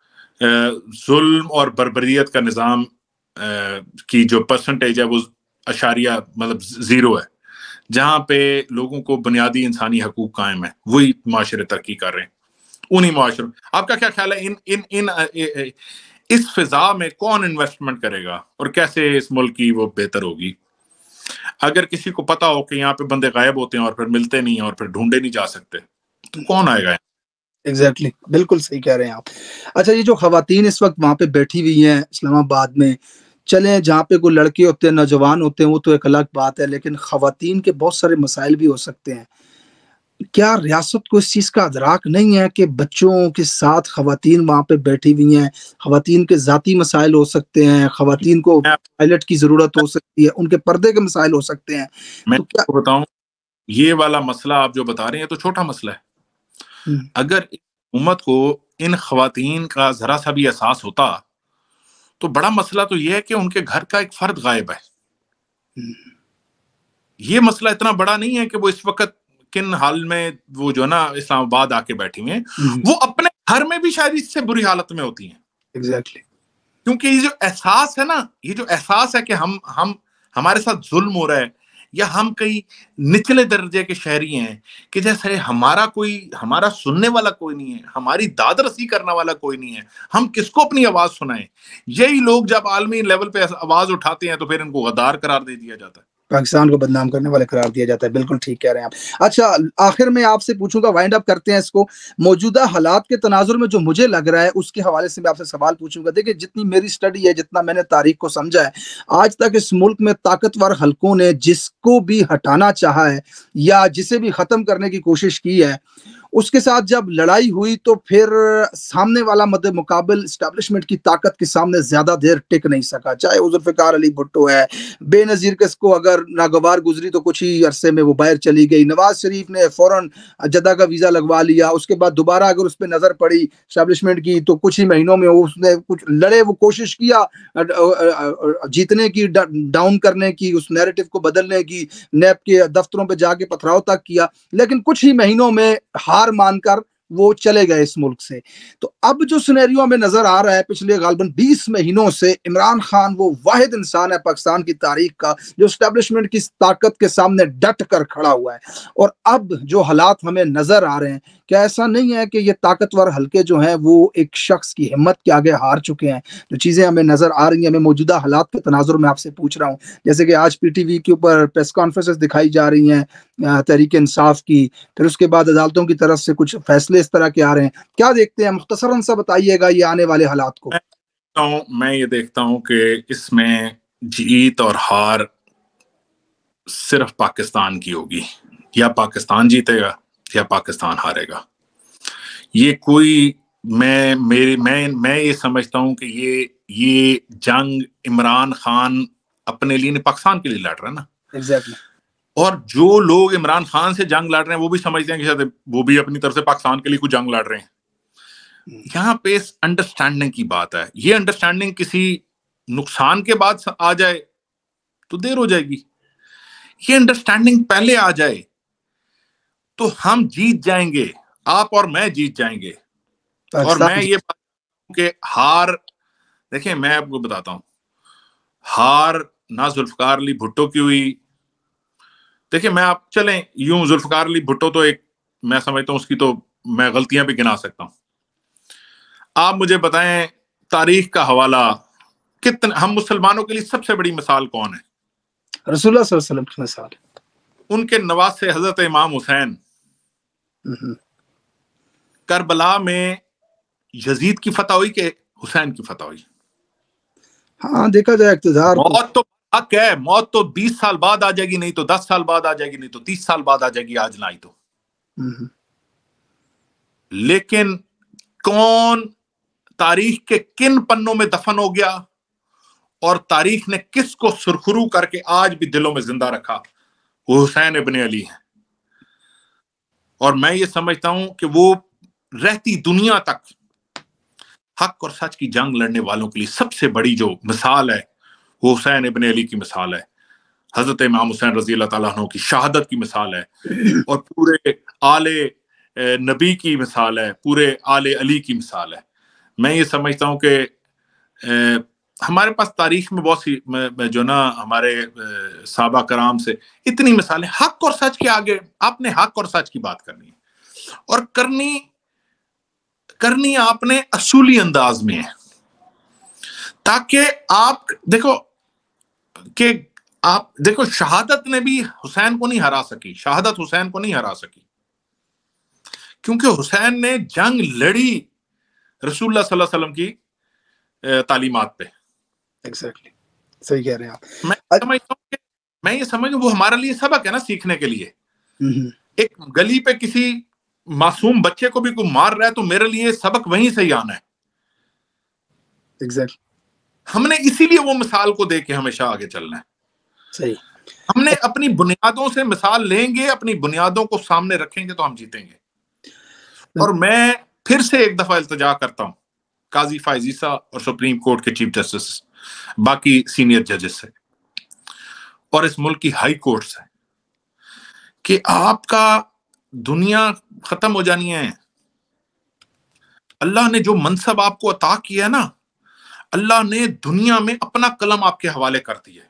ظلم اور بربریت کا نظام کی جو پرسنٹیج ہے وہ اشاریہ مطلب 0 ہے، جہاں پہ لوگوں کو بنیادی انسانی حقوق قائم ہے، وہی معاشرے ترقی کر رہے ہیں، انہی معاشرے۔ آپ کا کیا خیال ہے اس فضا میں کون انویسٹمنٹ کرے گا اور کیسے اس ملک کی وہ بہتر ہوگی؟ اگر کسی کو پتا ہو کہ یہاں پہ بندے غائب ہوتے ہیں اور پھر ملتے نہیں اور پھر ڈھونڈے نہیں جا سکتے، تو کون آئے گا؟ ایگزیکٹلی، بالکل صحیح کہہ رہے ہیں آپ۔ اچھا، یہ جو خواتین اس وقت وہاں پہ بیٹھی ہوئی ہیں اسلام آباد میں، چلیں جہاں پہ کوئی لڑکے ہوتے ہیں، نوجوان ہوتے ہیں، وہ تو ایک الگ بات ہے، لیکن خواتین کے بہت سارے مسائل بھی ہو سکتے ہیں۔ کیا ریاست کو اس چیز کا ادراک نہیں ہے کہ بچوں کے ساتھ خواتین وہاں پہ بیٹھی ہوئی ہیں، خواتین کے ذاتی مسائل ہو سکتے ہیں، خواتین کو پائلٹ کی ضرورت ہو سکتی ہے، ان کے پردے کے مسائل ہو سکتے ہیں؟ میں آپ کو بتاؤں، یہ والا مسئلہ آپ جو بتا رہے ہیں تو چھوٹا مسئلہ ہے۔ اگر حکومت کو ان خواتین کا ذرا سا بھی احساس ہوتا تو بڑا مسئلہ تو یہ ہے کہ ان کے گھر کا ایک فرد غائب ہے۔ یہ مسئلہ اتنا بڑا نہیں ہے کہ وہ اس وقت کن حال میں وہ جو نا اسلام آباد آ کے بیٹھی ہوئے ہیں، وہ اپنے گھر میں بھی شاید اس سے بری حالت میں ہوتی ہیں۔ ایگزیکٹلی، کیونکہ یہ جو احساس ہے نا، یہ جو احساس ہے کہ ہمارے ساتھ ظلم ہو رہا ہے، یا ہم کئی نچلے درجے کے شہری ہیں کہ جیسے ہمارا سننے والا کوئی نہیں ہے، ہماری داد رسی کرنے والا کوئی نہیں ہے، ہم کس کو اپنی آواز سنائیں؟ یہی لوگ جب عالمی لیول پہ آواز اٹھاتے ہیں تو پھر ان کو غدار قرار دے دیا جاتا ہے، پاکستان کو بدنام کرنے والے قرار دیا جاتا ہے۔ بالکل ٹھیک کہہ رہے ہیں آپ۔ اچھا، آخر میں آپ سے پوچھوں گا، وائنڈ اپ کرتے ہیں اس کو، موجودہ حالات کے تناظر میں جو مجھے لگ رہا ہے اس کے حوالے سے میں آپ سے سوال پوچھوں گا۔ دیکھیں، جتنی میری سٹڈی ہے، جتنا میں نے تاریخ کو سمجھا ہے، آج تک اس ملک میں طاقتور حلقوں نے جس کو بھی ہٹانا چاہا ہے یا جسے بھی ختم کرنے کی کوشش کی ہے، اس کے ساتھ جب لڑائی ہوئی تو پھر سامنے والا مد مقابل اسٹیبلشمنٹ کی طاقت کے سامنے زیادہ دیر ٹک نہیں سکا، چاہے وہ ذوالفقار علی بھٹو ہے، بے نظیر کس کو اگر ناگوار گزری تو کچھ ہی عرصے میں وہ باہر چلی گئی، نواز شریف نے فوراً جدہ کا ویزا لگوا لیا، اس کے بعد دوبارہ اگر اس پہ نظر پڑی اسٹیبلشمنٹ کی تو کچھ ہی مہینوں میں اس نے کچھ لڑے، وہ کوشش کیا جیتنے کی، ڈاؤن کرنے کی، اس نیریٹو کو بدلنے کی، نیب کے دفتروں پہ جا کے پتھراؤ تک کیا، لیکن کچھ ہی مہینوں میں ہار مان کر وہ چلے گئے اس ملک سے۔ تو اب جو سینیریو میں نظر آ رہا ہے پچھلے غالباً 20 مہینوں سے، عمران خان وہ واحد انسان ہے پاکستان کی تاریخ کا جو اسٹیبلشمنٹ کی طاقت کے سامنے ڈٹ کر کھڑا ہوا ہے۔ اور اب جو حالات ہمیں نظر آ رہے ہیں، کیا ایسا نہیں ہے کہ یہ طاقتور حلقے جو ہیں وہ ایک شخص کی ہمت کے آگے ہار چکے ہیں؟ جو چیزیں ہمیں نظر آ رہی ہیں، میں موجودہ حالات کے تناظر میں آپ سے پوچھ رہا ہوں، جیسے کہ آج پی ٹی وی کے اوپر پریس کانفرنسز دکھائی جا رہی ہیں تحریک انصاف کی، پھر اس کے بعد عدالتوں کی طرف سے کچھ فیصلے اس طرح کے آ رہے ہیں، کیا دیکھتے ہیں؟ مختصراً سا بتائیے گا یہ آنے والے حالات کو۔ میں یہ دیکھتا ہوں کہ اس میں جیت اور ہار صرف پاکستان کی ہوگی، یا پاکستان جیتے گا یا پاکستان ہارے گا۔ یہ کوئی میں یہ سمجھتا ہوں کہ یہ جنگ عمران خان اپنے لیے نہیں، پاکستان کے لیے لڑ رہا ہے نا۔ ایگزیکٹلی۔ اور جو لوگ عمران خان سے جنگ لڑ رہے ہیں وہ بھی سمجھتے ہیں کہ شاید وہ بھی اپنی طرف سے پاکستان کے لیے کوئی جنگ لڑ رہے ہیں۔ یہاں پہ اس انڈرسٹینڈنگ کی بات ہے، یہ انڈرسٹینڈنگ کسی نقصان کے بعد آ جائے تو دیر ہو جائے گی، یہ انڈرسٹینڈنگ پہلے آ جائے تو ہم جیت جائیں گے، آپ اور میں جیت جائیں گے۔ اور میں یہ بات کہ ہار، دیکھیں میں آپ کو بتاتا ہوں، ہار نہ ذوالفقار علی بھٹو کی ہوئی۔ دیکھیں میں آپ چلیں یوں، ذوالفقار علی بھٹو تو ایک، میں سمجھتا ہوں اس کی تو میں غلطیاں بھی گنا سکتا ہوں۔ آپ مجھے بتائیں تاریخ کا حوالہ، کتنے ہم مسلمانوں کے لیے سب سے بڑی مثال کون ہے؟ رسول اللہ صلی اللہ علیہ وسلم کی مثال، ان کے نواسے حضرت امام حسین۔ کربلا میں یزید کی فتح ہوئی کہ حسین کی فتح ہوئی؟ ہاں دیکھا جائے اقتدار موت تو حق ہے، موت تو 20 سال بعد آ جائے گی، نہیں تو 10 سال بعد آ جائے گی، نہیں تو 30 سال بعد آ جائے گی، آج نہ آئی تو۔ لیکن کون تاریخ کے کن پنوں میں دفن ہو گیا اور تاریخ نے کس کو سرخرو کر کے آج بھی دلوں میں زندہ رکھا؟ وہ حسین ابن علی ہے۔ اور میں یہ سمجھتا ہوں کہ وہ رہتی دنیا تک حق اور سچ کی جنگ لڑنے والوں کے لیے سب سے بڑی جو مثال ہے وہ حسین ابن علی کی مثال ہے، حضرت امام حسین رضی اللہ تعالیٰ عنہ کی شہادت کی مثال ہے، اور پورے آل نبی کی مثال ہے، پورے آل علی کی مثال ہے۔ میں یہ سمجھتا ہوں کہ ہمارے پاس تاریخ میں بہت سی جو نا ہمارے صحابہ کرام سے اتنی مثالیں، حق اور سچ کے آگے آپ نے حق اور سچ کی بات کرنی ہے، اور کرنی آپ نے اصولی انداز میں ہے، تاکہ آپ دیکھو کہ آپ دیکھو شہادت نے بھی حسین کو نہیں ہرا سکی، شہادت حسین کو نہیں ہرا سکی، کیونکہ حسین نے جنگ لڑی رسول اللہ صلی اللہ علیہ وسلم کی تعلیمات پہ۔ ایگزیکٹلی صحیح کہہ رہے ہیں آپ۔ میں یہ سمجھوں وہ ہمارے لیے سبق ہے نا سیکھنے کے لیے۔ ایک گلی پہ کسی معصوم بچے کو بھی کوئی مار رہا ہے تو میرے لیے سبق وہیں سے ہی آنا ہے۔ ایگزیکٹلی ہم نے اسی لیے وہ مثال کو دیکھ کے ہمیشہ آگے چلنا ہے۔ صحیح، ہم نے اپنی بنیادوں سے مثال لیں گے، اپنی بنیادوں کو سامنے رکھیں گے تو ہم جیتیں گے۔ اور میں پھر سے ایک دفعہ التجا کرتا ہوں قاضی فائز عیسیٰ اور سپریم کورٹ کے چیف جسٹس، باقی سینئر ججز سے، اور اس ملک کی ہائی کورٹ سے، کہ آپ کا دنیا ختم ہو جانی ہے۔ اللہ نے جو منصب آپ کو عطا کیا ہے نا، اللہ نے دنیا میں اپنا قلم آپ کے حوالے کر دیا ہے،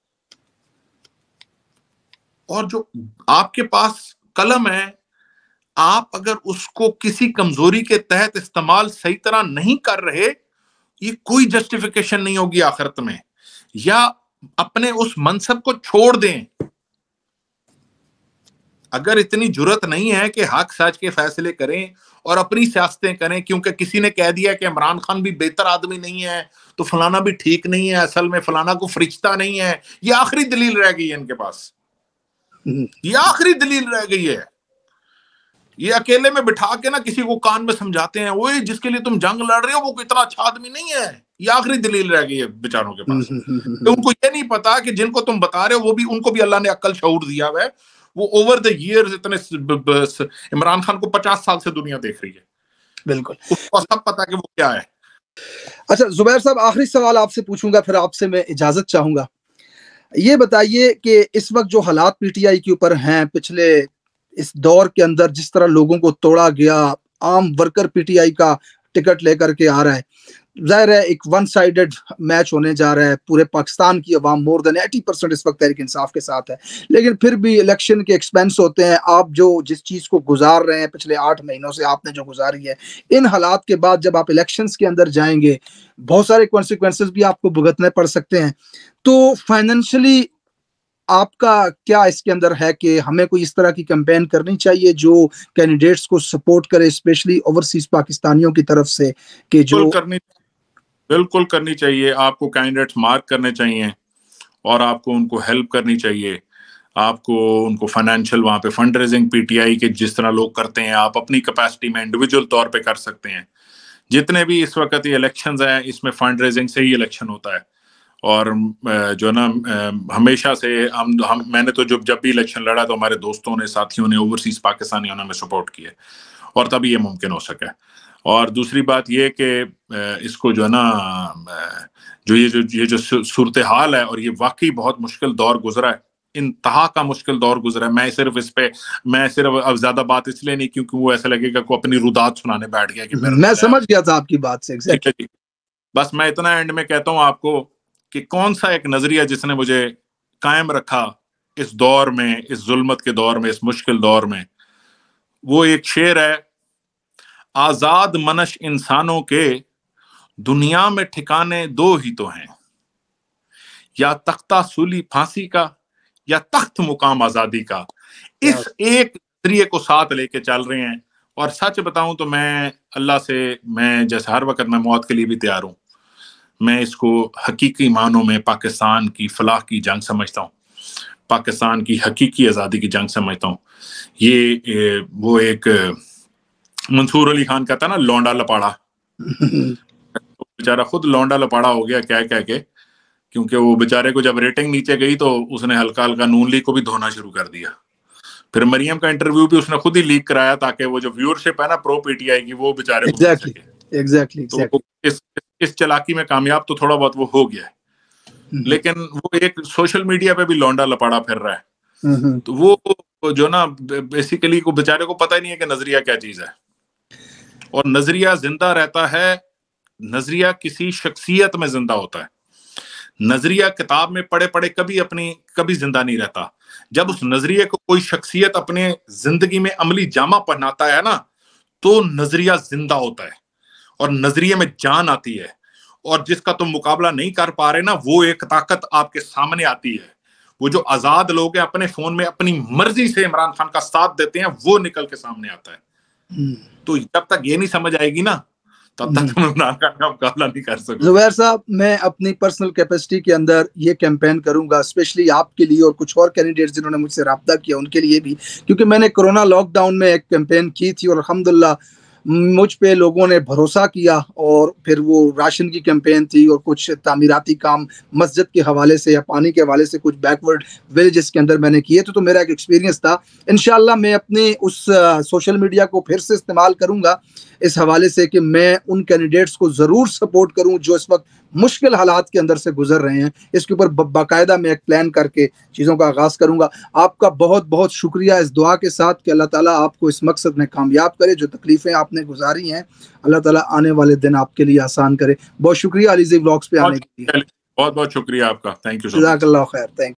اور جو آپ کے پاس قلم ہے، آپ اگر اس کو کسی کمزوری کے تحت استعمال صحیح طرح نہیں کر رہے، یہ کوئی جسٹیفیکیشن نہیں ہوگی آخرت میں، یا اپنے اس منصب کو چھوڑ دیں۔ اگر اتنی جرت نہیں ہے کہ حق سچ کے فیصلے کریں اور اپنی سیاستیں کریں، کیونکہ کسی نے کہہ دیا کہ عمران خان بھی بہتر آدمی نہیں ہے تو فلانا بھی ٹھیک نہیں ہے، اصل میں فلانا کو فرشتہ نہیں ہے، یہ آخری دلیل رہ گئی ہے ان کے پاس، یہ آخری دلیل رہ گئی ہے۔ یہ اکیلے میں بٹھا کے نا کسی کو کان میں سمجھاتے ہیں وہ جس کے لیے تم جنگ لڑ رہے ہو وہ اتنا اچھا آدمی نہیں ہے. یہ آخری دلیل رہ گئی ہے بیچاروں کے پاس. ان کو یہ نہیں پتا کہ جن کو تم بتا رہے ہو وہ بھی ان کو بھی اللہ نے عقل شعور دیا ہوا ہے. وہ اوور دا ایئرز اتنے عمران خان کو 50 سال سے دنیا دیکھ رہی ہے. بالکل اس کو سب پتا کہ وہ کیا ہے. اچھا زبیر صاحب آخری سوال آپ سے پوچھوں گا پھر آپ سے میں اجازت چاہوں گا. یہ بتائیے کہ اس وقت جو حالات پی ٹی آئی کے اوپر ہیں پچھلے اس دور کے اندر جس طرح لوگوں کو توڑا گیا, عام ورکر پی ٹی آئی کا ٹکٹ لے کر کے آ رہا ہے, ظاہر ہے ایک ون سائیڈڈ میچ ہونے جا رہا ہے. پورے پاکستان کی عوام مور دین 80% اس وقت تحریک انصاف کے ساتھ ہے, لیکن پھر بھی الیکشن کے ایکسپینس ہوتے ہیں. آپ جو جس چیز کو گزار رہے ہیں پچھلے 8 مہینوں سے آپ نے جو گزاری ہے, ان حالات کے بعد جب آپ الیکشنز کے اندر جائیں گے بہت سارے کانسیکوینسز بھی آپ کو بھگتنے پڑ سکتے ہیں. تو فائنینشلی آپ کا کیا اس کے اندر ہے کہ ہمیں کوئی اس طرح کی کیمپین کرنی چاہیے جو کینڈیڈیٹس کو سپورٹ کرے اسپیشلی اوورسیز پاکستانیوں کی طرف سے, کہ جو بالکل کرنی چاہیے. آپ کو کینڈیڈیٹس مارک کرنے چاہیے اور آپ کو ان کو ہیلپ کرنی چاہیے. آپ کو ان کو فائنینشیل وہاں پہ fund raising P T I کے جس طرح لوگ کرتے ہیں آپ اپنی کیپیسٹی میں انڈیویجول طور پہ کر سکتے ہیں. جتنے بھی اس وقت یہ الیکشنز ہیں اس میں فنڈ ریزنگ سے ہی الیکشن ہوتا ہے. اور جو نا ہمیشہ سے میں نے تو جب بھی الیکشن لڑا تو ہمارے دوستوں نے ساتھیوں نے اوورسیز پاکستانیوں نے ہمیں سپورٹ کیا اور تبھی یہ ممکن ہو سکا. اور دوسری بات یہ کہ اس کو جو ہے نا جو یہ جو صورتحال ہے اور یہ واقعی بہت مشکل دور گزرا ہے, انتہا کا مشکل دور گزرا ہے. میں صرف اب زیادہ بات اس لیے نہیں کیونکہ وہ ایسا لگے گا کو اپنی رودات سنانے بیٹھ گیا کہ میں سمجھ گیا تھا آپ کی بات سے. ٹھیک ہے جی, بس میں اتنا اینڈ میں کہتا ہوں آپ کو کہ کون سا ایک نظریہ جس نے مجھے قائم رکھا اس دور میں, اس ظلمت کے دور میں, اس مشکل دور میں. وہ ایک شعر ہے, آزاد منش انسانوں کے دنیا میں ٹھکانے 2 ہی تو ہیں, یا تختہ سولی پھانسی کا یا تخت مقام آزادی کا. اس ایک نظریے کو ساتھ لے کے چل رہے ہیں. اور سچ بتاؤں تو میں اللہ سے جیسے ہر وقت میں موت کے لیے بھی تیار ہوں. میں اس کو حقیقی معنوں میں پاکستان کی فلاح کی جنگ سمجھتا ہوں, پاکستان کی حقیقی آزادی کی جنگ سمجھتا ہوں. یہ وہ ایک منصور علی خان کہتا نا لونڈا لپاڑا, بیچارہ خود لونڈا لپاڑا ہو گیا کہہ کے, کیونکہ وہ بیچارے کو جب ریٹنگ نیچے گئی تو اس نے ہلکا ہلکا نون لیگ کو بھی دھونا شروع کر دیا. پھر مریم کا انٹرویو بھی اس نے خود ہی لیک کرایا تاکہ وہ جو ویورشپ ہے نا پرو پی ٹی آئی کی وہ بیچارے کو مل سکے. تو اس چلاکی میں کامیاب تو تھوڑا بہت وہ ہو گیا ہے, لیکن وہ ایک سوشل میڈیا پہ بھی لونڈا لپاڑا پھر رہا ہے. تو وہ جو نا بیسیکلی کو بیچارے کو پتہ ہی نہیں ہے کہ نظریہ کیا چیز ہے. اور نظریہ زندہ رہتا ہے, نظریہ کسی شخصیت میں زندہ ہوتا ہے. نظریہ کتاب میں پڑھے کبھی زندہ نہیں رہتا. جب اس نظریے کو کوئی شخصیت اپنے زندگی میں عملی جامہ پہناتا ہے نا تو نظریہ زندہ ہوتا ہے اور نظریے میں جان آتی ہے. اور جس کا تم مقابلہ نہیں کر پا رہے نا وہ ایک طاقت آپ کے سامنے آتی ہے. وہ جو آزاد لوگ ہیں اپنے فون میں اپنی مرضی سے عمران خان کا ساتھ دیتے ہیں وہ نکل کے سامنے آتا ہے. تو جب تک یہ نہیں سمجھ آئے گی نا تب تک تم عمران خان کا مقابلہ نہیں کر سکتے. زبیر صاحب میں اپنی پرسنل کیپیسٹی کے اندر یہ کیمپین کروں گا اسپیشلی آپ کے لیے اور کچھ اور کینڈیڈیٹس جنہوں نے مجھ سے رابطہ کیا ان کے لیے بھی, کیونکہ میں نے کورونا لاک ڈاؤن میں ایک کیمپین کی تھی اور الحمدللہ مجھ پہ لوگوں نے بھروسہ کیا. اور پھر وہ راشن کی کیمپین تھی اور کچھ تعمیراتی کام مسجد کے حوالے سے یا پانی کے حوالے سے کچھ بیکورڈ ولیجز کے اندر میں نے کیے. تو میرا ایک ایکسپیرینس تھا. انشاءاللہ میں اپنے اس سوشل میڈیا کو پھر سے استعمال کروں گا اس حوالے سے کہ میں ان کینڈیڈیٹس کو ضرور سپورٹ کروں جو اس وقت مشکل حالات کے اندر سے گزر رہے ہیں. اس کے اوپر باقاعدہ میں ایک پلان کر کے چیزوں کا آغاز کروں گا. آپ کا بہت بہت شکریہ اس دعا کے ساتھ کہ اللہ تعالیٰ آپ کو اس مقصد میں کامیاب کرے. جو تکلیفیں آپ نے گزاری ہیں اللہ تعالیٰ آنے والے دن آپ کے لیے آسان کرے. بہت شکریہ علیزائی ولاگز پہ آنے کے لیے. بہت بہت شکریہ آپ کا. Thank you. جزاک اللہ خیر. تھینک